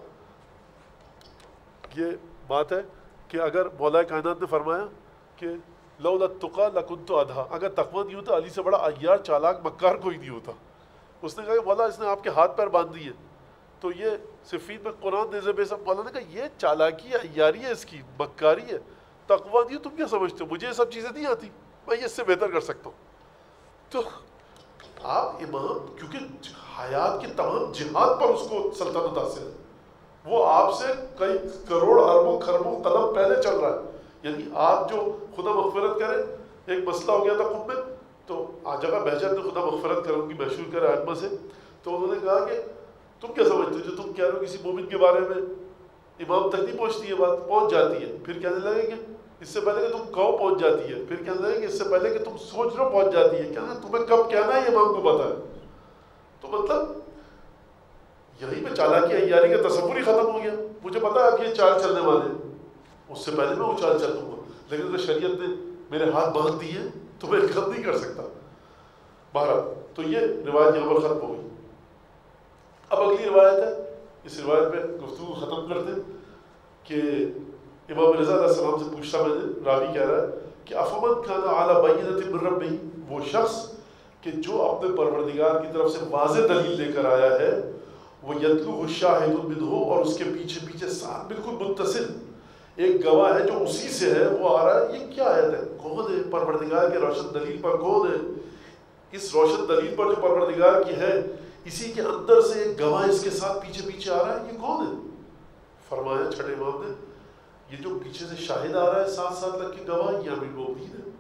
یہ بات ہے کہ اگر مولا کائنات نے فرمایا کہ لولا التقیٰ لکنت ادھا، اگر تقویٰ نہیں ہوتا علی سے بڑا عیار چالاک مکار کوئی نہیں ہوتا. اس نے کہا کہ مولا اس نے آپ کے ہاتھ پیر باندھ دیے، تو یہ صفین میں قرآن نیزے بے سب. مولا نے کہا یہ چالاکی ہے، عیاری ہے، اس کی مکاری ہے، تقویٰ نہیں. تم کیا سمجھتے ہو مجھے یہ سب چیزیں نہیں آتی، میں یہ اس سے بہتر کر سکتا ہوں. تو آپ امام کیونکہ حیات کے تمام جہاد پر اس کو سلطنت حاصل ہے، وہ آپ سے کئی کروڑ اربوں خربوں قدم پہلے چل رہا ہے. یعنی آپ جو خدا مغفرت کرے، ایک مسئلہ ہو گیا تھا خود میں، تو آج جگہ بہجت نے خدا مغفرت کرے ان کی مشہور کرے ائمہ سے، تو انہوں نے کہا کہ تم کیا سمجھتے ہو جو تم کہہ رہے ہو کسی مومن کے بارے میں امام تک نہیں پہنچتی ہے بات، پہنچ جاتی ہے. پھر کہنے لگے کہ اس سے پہلے کہ تم کہو پہنچ جاتی ہے، پھر کہنے لگے کہ اس سے پہلے کہ تم سوچ رہو پہنچ جاتی ہے. کہنا تمہیں کب کہنا ہے یہ امام کو پتا ہے. تو مطلب یہیں پہ چالاکی عیاری کا تصور ہی ختم ہو گیا. مجھے پتا ہے اب یہ چال چلنے والے ہیں، اس سے پہلے میں وہ چال چل دوں گا، لیکن اگر شریعت نے میرے ہاتھ باندھ دیے تو میں ختم نہیں کر سکتا. بہرحال تو یہ روایت یہاں پر ختم ہو گئی. اب اگلی روایت ہے، اس روایت پہ گفتگو ختم کرتے کہ امام رضا علیہ السلام سے پوچھتا میں نے، راوی کہہ رہا ہے کہ افمن کان علی بینۃ من ربہ، وہ شخص کہ جو اپنے پروردگار کی طرف سے واضح دلیل لے کر آیا ہے، وہ یتلوہ شاہد منہ، اور اس کے پیچھے پیچھے ساتھ بالکل متصل ایک گواہ ہے جو اسی سے ہے، وہ آ رہا ہے. یہ کیا آیت ہے؟ کون ہے پروردگار کے روشن دلیل پر؟ کون ہے اس روشن دلیل پر جو پروردگار کی ہے؟ اسی کے اندر سے ایک گواہ اس کے ساتھ پیچھے پیچھے آ رہا ہے. یہ کون ہے؟ فرمایا چھٹے امام نے یہ جو پیچھے سے شاہد آ رہا ہے ساتھ ساتھ لگ کے گواہ، یہ امیر المومنین ہے،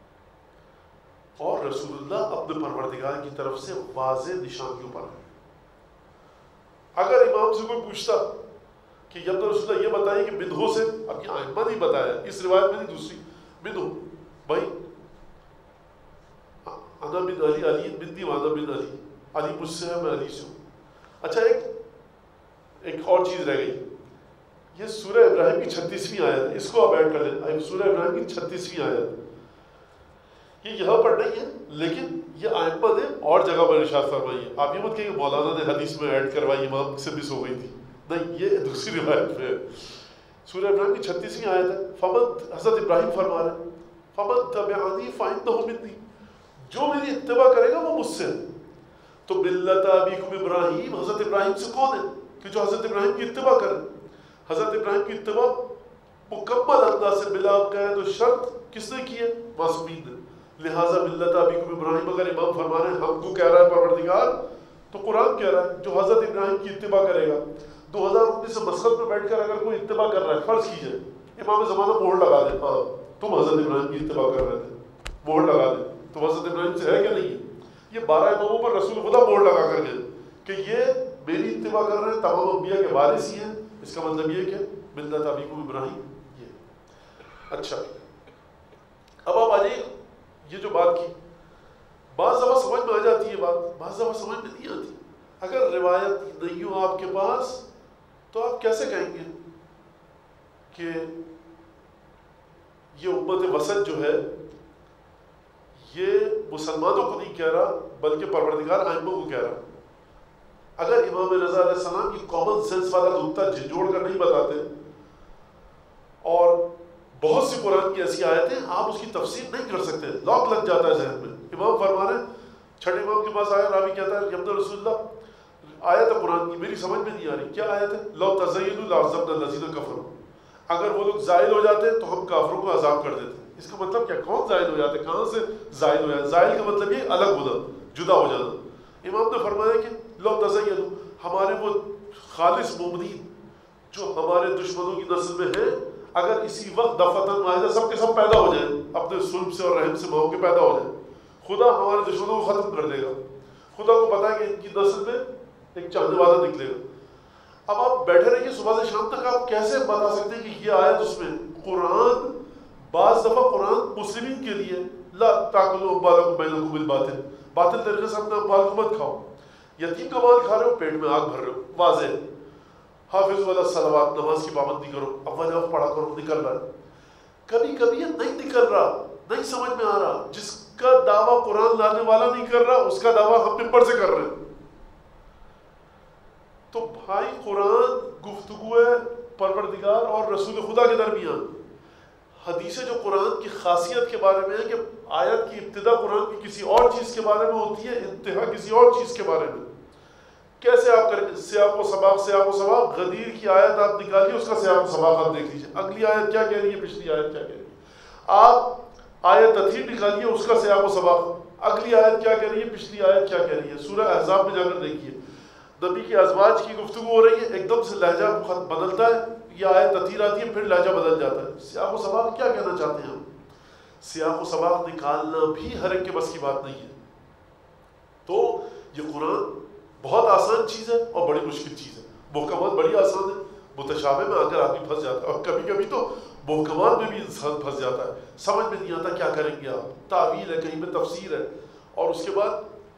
اور رسول اللہ اپنے پروردگار کی طرف سے واضح نشانیوں پر ہے. اگر امام سے کوئی پوچھتا کہ یا تو رسول اللہ یہ بتائیے کہ بدھو سے، اب یہ ائمہ نہیں بتایا اس روایت میں نہیں، دوسری بدھو بھائی انا بن علی، علی بن دی وانا بن علی، علی مجھ سے ہے میں علی سے ہوں. اچھا ایک ایک اور چیز رہ گئی، یہ سورہ ابراہیم کی چھتیسویں آیت ہے، اس کو آپ ایڈ کر لیں. سورہ ابراہیم کی چھتیسویں آیت یہ یہاں پر نہیں ہے، لیکن یہ ائمہ نے اور جگہ پر ارشاد فرمائی ہے. آپ یہ مت کہیں کہ مولانا نے حدیث میں ایڈ کروائی امام سے مس ہو گئی تھی، نہیں، یہ دوسری روایت میں ہے. سورہ ابراہیم کی چھتیسویں آیت ہے. فمن، حضرت ابراہیم فرما رہے ہیں فمن تبعنی فإنہ منی، جو میری اتباع کرے گا وہ مجھ سے ہے. تو ملت ابیکم ابراہیم، حضرت ابراہیم سے کون ہے کہ جو حضرت ابراہیم کی اتباع کرے؟ حضرت ابراہیم کی اتباع مکمل انداز سے بلا قید و شرط کس نے کی ہے؟ معصومین نے. لہٰذا ملت ابیکم ابراہیم، اگر امام فرما رہے ہیں ہم کو کہہ رہا ہے پروردگار، تو قرآن کہہ رہا ہے جو حضرت ابراہیم کی اتباع کرے گا. دو ہزار انیس سے مسجد میں بیٹھ کر اگر کوئی اتباع کر رہا ہے، فرض کیجئے امام زمانہ مہر لگا دے، ہاں تم حضرت ابراہیم کی اتباع کر رہے تھے، مہر لگا دے، تو حضرت ابراہیم سے ہے کہ نہیں ہے؟ یہ بارہ اماموں پر رسول خدا مہر لگا کر گئے کہ یہ میری اتباع کر رہے ہیں، تمام انبیاء کے وارث ہی ہیں. اس کا مطلب یہ کہ ملت ابیکم ابراہیم یہ. اچھا اب آپ آ جائیے، یہ جو بات کی بعض دفعہ سمجھ میں آ جاتی ہے بات، بعض دفعہ سمجھ میں نہیں آتی. اگر روایت نہیں ہو آپ کے پاس تو آپ کیسے کہیں گے کہ یہ امت وسط جو ہے یہ مسلمانوں کو نہیں کہہ رہا بلکہ پروردگار ائمہ کو کہہ رہا؟ اگر امام رضا علیہ السلام کی کامن سینس والا نقطہ جھنجھوڑ کر نہیں بتاتے اور بہت سی قرآن کی ایسی آیتیں آپ اس کی تفسیر نہیں کر سکتے، لاک لگ جاتا ہے ذہن میں. امام فرما رہے ہیں، چھٹے امام کے پاس آیا، راوی کہتا ہے یمن رسول اللہ آیت ہے قرآن کی میری سمجھ میں نہیں آ رہی، کیا آیت ہے؟ لو تزینوا لعذبنا الذین کفروا، اگر وہ لوگ زائل ہو جاتے تو ہم کافروں کو عذاب کر دیتے. اس کا مطلب کیا؟ کون زائل ہو جاتے؟ کہاں سے زائل ہو جاتے؟ زائل کا مطلب یہ الگ ہونا، جدا ہو جانا. امام نے فرمایا کہ لو تزینوا، ہمارے وہ خالص مومنین جو ہمارے دشمنوں کی نسل میں ہیں، اگر اسی وقت دفعتاً واحدہ سب کے سب پیدا ہو جائیں، اپنے سلب سے اور رحم سے ماؤں کے پیدا ہو جائیں، خدا ہمارے دشمنوں کو ختم کر دے گا. خدا کو پتا ہے کہ ان کی نسل میں ایک چاہنے والا نکلے گا. اب آپ بیٹھے رہیے صبح سے شام تک، آپ کیسے بتا سکتے ہیں کہ یہ آیت اس میں؟ قرآن بعض دفعہ قرآن مسلمین کے لیے لا تاکلوا اموالکم بینکم بالباطل، باطل طریقے سے اپنے اموال کو مت کھاؤ. یتیم کا مال کھا رہے ہو، پیٹ میں آگ بھر رہے ہو، واضح. حافظ والا صلوات، نماز کی پابندی کرو، اول وقت پڑھا کرو، نکل رہا ہے. کبھی کبھی یہ نہیں نکل رہا، نہیں سمجھ میں آ رہا، جس کا دعویٰ قرآن لانے والا نہیں کر رہا اس کا دعویٰ ہم ممبر سے کر رہے ہیں. تو بھائی قرآن گفتگو ہے پروردگار اور رسول خدا کے درمیان. حدیثیں جو قرآن کی خاصیت کے بارے میں ہے کہ آیت کی ابتدا قرآن کی کسی اور چیز کے بارے میں ہوتی ہے، انتہا کسی اور چیز کے بارے میں. کیسے آپ کریں گے؟ سیاق و سباق، سیاق و سباق، غدیر کی آیت آپ نکالیے، اس کا سیاق و سباق آپ دیکھ لیجیے، اگلی آیت کیا کہہ رہی ہے، پچھلی آیت کیا کہہ رہی ہے. آپ آیت تطہیر نکالیے، اس کا سیاق و سباق، اگلی آیت کیا کہہ رہی ہے، پچھلی آیت کیا کہہ رہی ہے. سورہ احزاب میں جا کر دیکھیے، نبی کے ازواج کی گفتگو ہو رہی ہے، ایک دم سے لہجہ بدلتا ہے، یہ آیت تطہیر آتی ہے، پھر لہجہ بدل جاتا ہے. سیاق و سباق کیا کہنا چاہتے ہیں ہم؟ سیاق و سباق نکالنا بھی ہر ایک کے بس کی بات نہیں ہے. تو یہ قرآن بہت آسان چیز ہے اور بڑی مشکل چیز ہے. محکمات بڑی آسان ہے، متشابہ میں آ کر آدمی پھنس جاتا ہے، اور کبھی کبھی تو محکمات میں بھی انسان پھنس جاتا ہے، سمجھ میں نہیں آتا کیا کریں گے آپ. تعویل ہے، کہیں پہ تفسیر ہے. اور اس کے بعد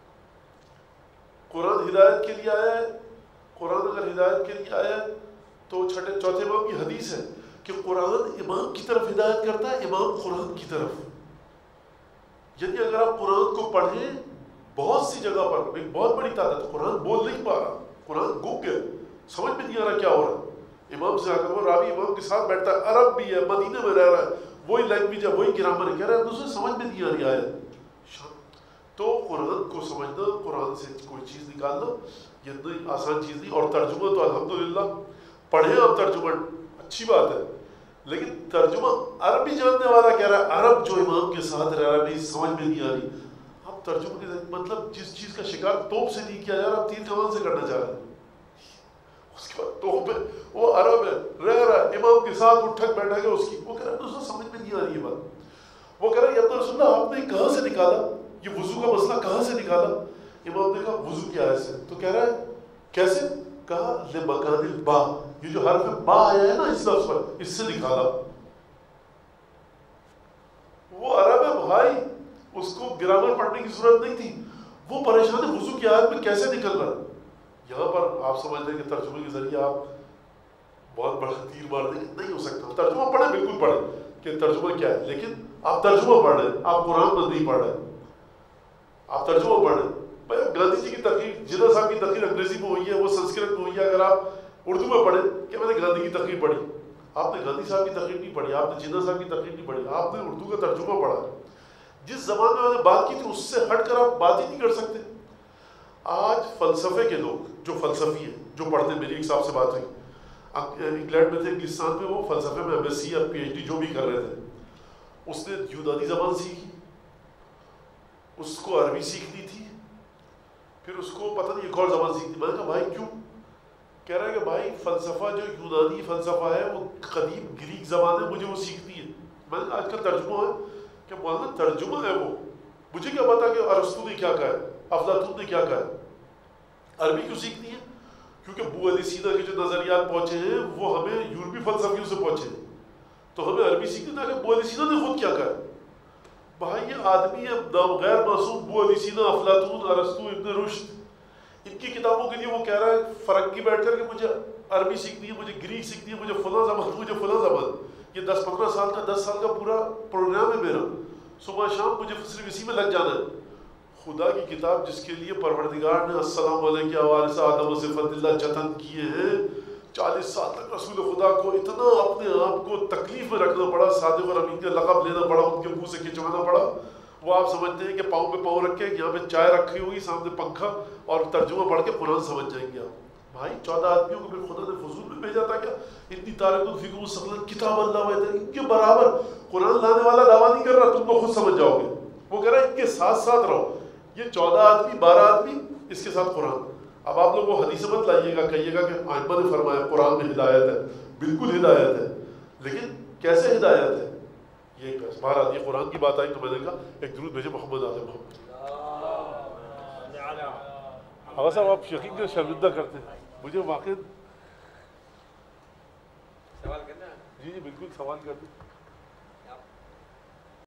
قرآن ہدایت کے لیے آیا ہے. قرآن اگر ہدایت کے لیے آیا ہے تو چھٹے چوتھے امام کی حدیث ہے کہ قرآن امام کی طرف ہدایت کرتا ہے، امام قرآن کی طرف. یعنی اگر آپ قرآن کو پڑھیں بہت سی جگہ پر، ایک بہت بڑی تعداد، قرآن بول نہیں پا رہا، قرآن گونگ ہے، سمجھ میں نہیں آ رہا کیا ہو رہا. امام سے آ کر وہ راوی امام کے ساتھ بیٹھتا ہے، عرب بھی ہے، مدینے میں رہ رہا ہے، وہی لینگویج ہے، وہی گرامر ہے، کہہ رہا ہے دوسرے سمجھ میں نہیں آ رہی آیت. تو قرآن کو سمجھنا، قرآن سے کوئی چیز نکالنا یہ اتنی آسان چیز نہیں. اور ترجمہ تو الحمدللہ پڑھیں آپ، ترجمہ اچھی بات ہے، لیکن ترجمہ عربی جاننے والا کہہ رہا ہے، عرب جو امام کے ساتھ رہ رہا ہے نہیں سمجھ میں نہیں آ رہی. آپ ترجمہ کے مطلب جس چیز کا شکار توپ سے نہیں کیا جا رہا، آپ تیر کمان سے کرنا چاہ رہے ہیں. اس کے بعد توپ ہے، وہ عرب ہے، رہ رہا ہے امام کے ساتھ، اٹھک بیٹھا گیا اس کی، وہ کہہ رہا ہے دوستوں سمجھ میں نہیں آ رہی یہ بات. وہ کہہ رہا ہے یا رسول اللہ آپ نے کہاں سے نکالا یہ وضو کا مسئلہ، کہاں سے نکالا؟ امام نے کہا وضو کی آیت سے. تو کہہ رہا ہے کیسے؟ کہا لمکان البا، یہ جو حرف با آیا ہے نا اس لفظ پر، اس سے نکالا. وہ عرب ہے بھائی، اس کو گرامر پڑھنے کی ضرورت نہیں تھی، وہ پریشان ہے وضو کی آیت میں کیسے نکل رہا ہے. یہاں پر آپ سمجھ لیں کہ ترجمے کے ذریعے آپ بہت بڑا تیر مار دیں گے، نہیں ہو سکتا. ترجمہ پڑھیں، بالکل پڑھیں کہ ترجمہ کیا ہے، لیکن آپ ترجمہ پڑھ رہے ہیں، آپ قرآن میں نہیں پڑھ رہے ہیں، آپ ترجمہ پڑھ رہے ہیں. بھائی گاندھی جی کی تقریر، جناح صاحب کی تقریر انگریزی میں ہوئی ہے، وہ سنسکرت میں ہوئی ہے، اگر آپ اردو میں پڑھیں کہ میں نے گاندھی کی تقریر پڑھی، آپ نے گاندھی صاحب کی تقریر نہیں پڑھی، آپ نے جناح صاحب کی تقریر نہیں پڑھی، آپ نے اردو کا ترجمہ پڑھا. جس زبان میں میں نے بات کی تھی اس سے ہٹ کر آپ بات ہی نہیں کر سکتے. آج فلسفے کے لوگ جو فلسفی ہیں، جو پڑھتے ہیں، میری ایک صاحب سے بات ہوئی، انگلینڈ میں تھے، انگلستان میں، وہ فلسفے میں ایم ایس سی یا پی ایچ ڈی جو بھی کر رہے تھے. اس نے یونانی زبان سیکھی، اس کو عربی سیکھنی تھی، پھر اس کو پتہ نہیں ایک اور زبان سیکھنی. میں نے کہا بھائی کیوں؟ کہہ رہا ہے کہ بھائی فلسفہ جو یونانی فلسفہ ہے وہ قدیم گریک زبان ہے، مجھے وہ سیکھنی ہے. میں نے کہا آج کل ترجمہ ہے کہ مولانا ترجمہ ہے، وہ مجھے کیا پتا کہ ارسطو نے کیا کہا ہے، افلاطون نے کیا کہا ہے. عربی کیوں سیکھنی ہے؟ کیونکہ ابو علی سینا کے جو نظریات پہنچے ہیں وہ ہمیں یورپی فلسفیوں سے پہنچے ہیں، تو ہمیں عربی سیکھنا تھا کہ ابو علی سینا نے خود کیا کہا ہے. بھائی یہ آدمی ہے غیر معصوم، ابو علی سینا، افلاطون، ارسطو، ابن رشد، ان کی کتابوں کے لیے وہ کہہ رہا ہے فرنگ کی بیٹھ کر کہ مجھے عربی سیکھنی ہے، مجھے گریک سیکھنی ہے، مجھے فلاں زبان، مجھے فلاں زبان. یہ دس پندرہ سال کا دس سال کا پورا پروگرام ہے میرا، صبح شام مجھے صرف اسی میں لگ جانا ہے. خدا کی کتاب جس کے لیے پروردگار نے السلام علیکم وارث آدم و صفت اللہ جتن کیے ہیں، چالیس سال تک رسول خدا کو اتنا اپنے آپ کو تکلیف میں رکھنا پڑا، صادق اور امین کا لقب لینا پڑا، ان کے منہ سے کھنچوانا پڑا. وہ آپ سمجھتے ہیں کہ پاؤں پہ پاؤں رکھ کے یہاں پہ چائے رکھی ہوگی، سامنے پنکھا، اور ترجمہ پڑھ کے قرآن سمجھ جائیں گے آپ. بھائی چودہ آدمیوں کو پھر خدا نے فضول میں بھیجا تھا کیا؟ اتنی تارک الفکر مستقل کتاب اللہ وحدہ، ان کے برابر قرآن لانے والا دعویٰ نہیں کر رہا، تم تو خود سمجھ جاؤ گے. وہ کہہ رہا ہے ان کے ساتھ ساتھ رہو. یہ چودہ آدمی بارہ آدمی اس کے ساتھ قرآن. اب آپ لوگ وہ حدیث مت لائیے گا، کہیے گا کہ ائمہ نے فرمایا قرآن میں ہدایت ہے. بالکل ہدایت ہے، لیکن کیسے ہدایت ہے یہ بس. بہرحال یہ قرآن کی بات آئی تو میں نے کہا ایک درود بھیجے محمد آل محمد. آغا صاحب آپ یقین کے شرمندہ کرتے ہیں مجھے واقع. سوال کرنا؟ جی جی بالکل سوال کرتے.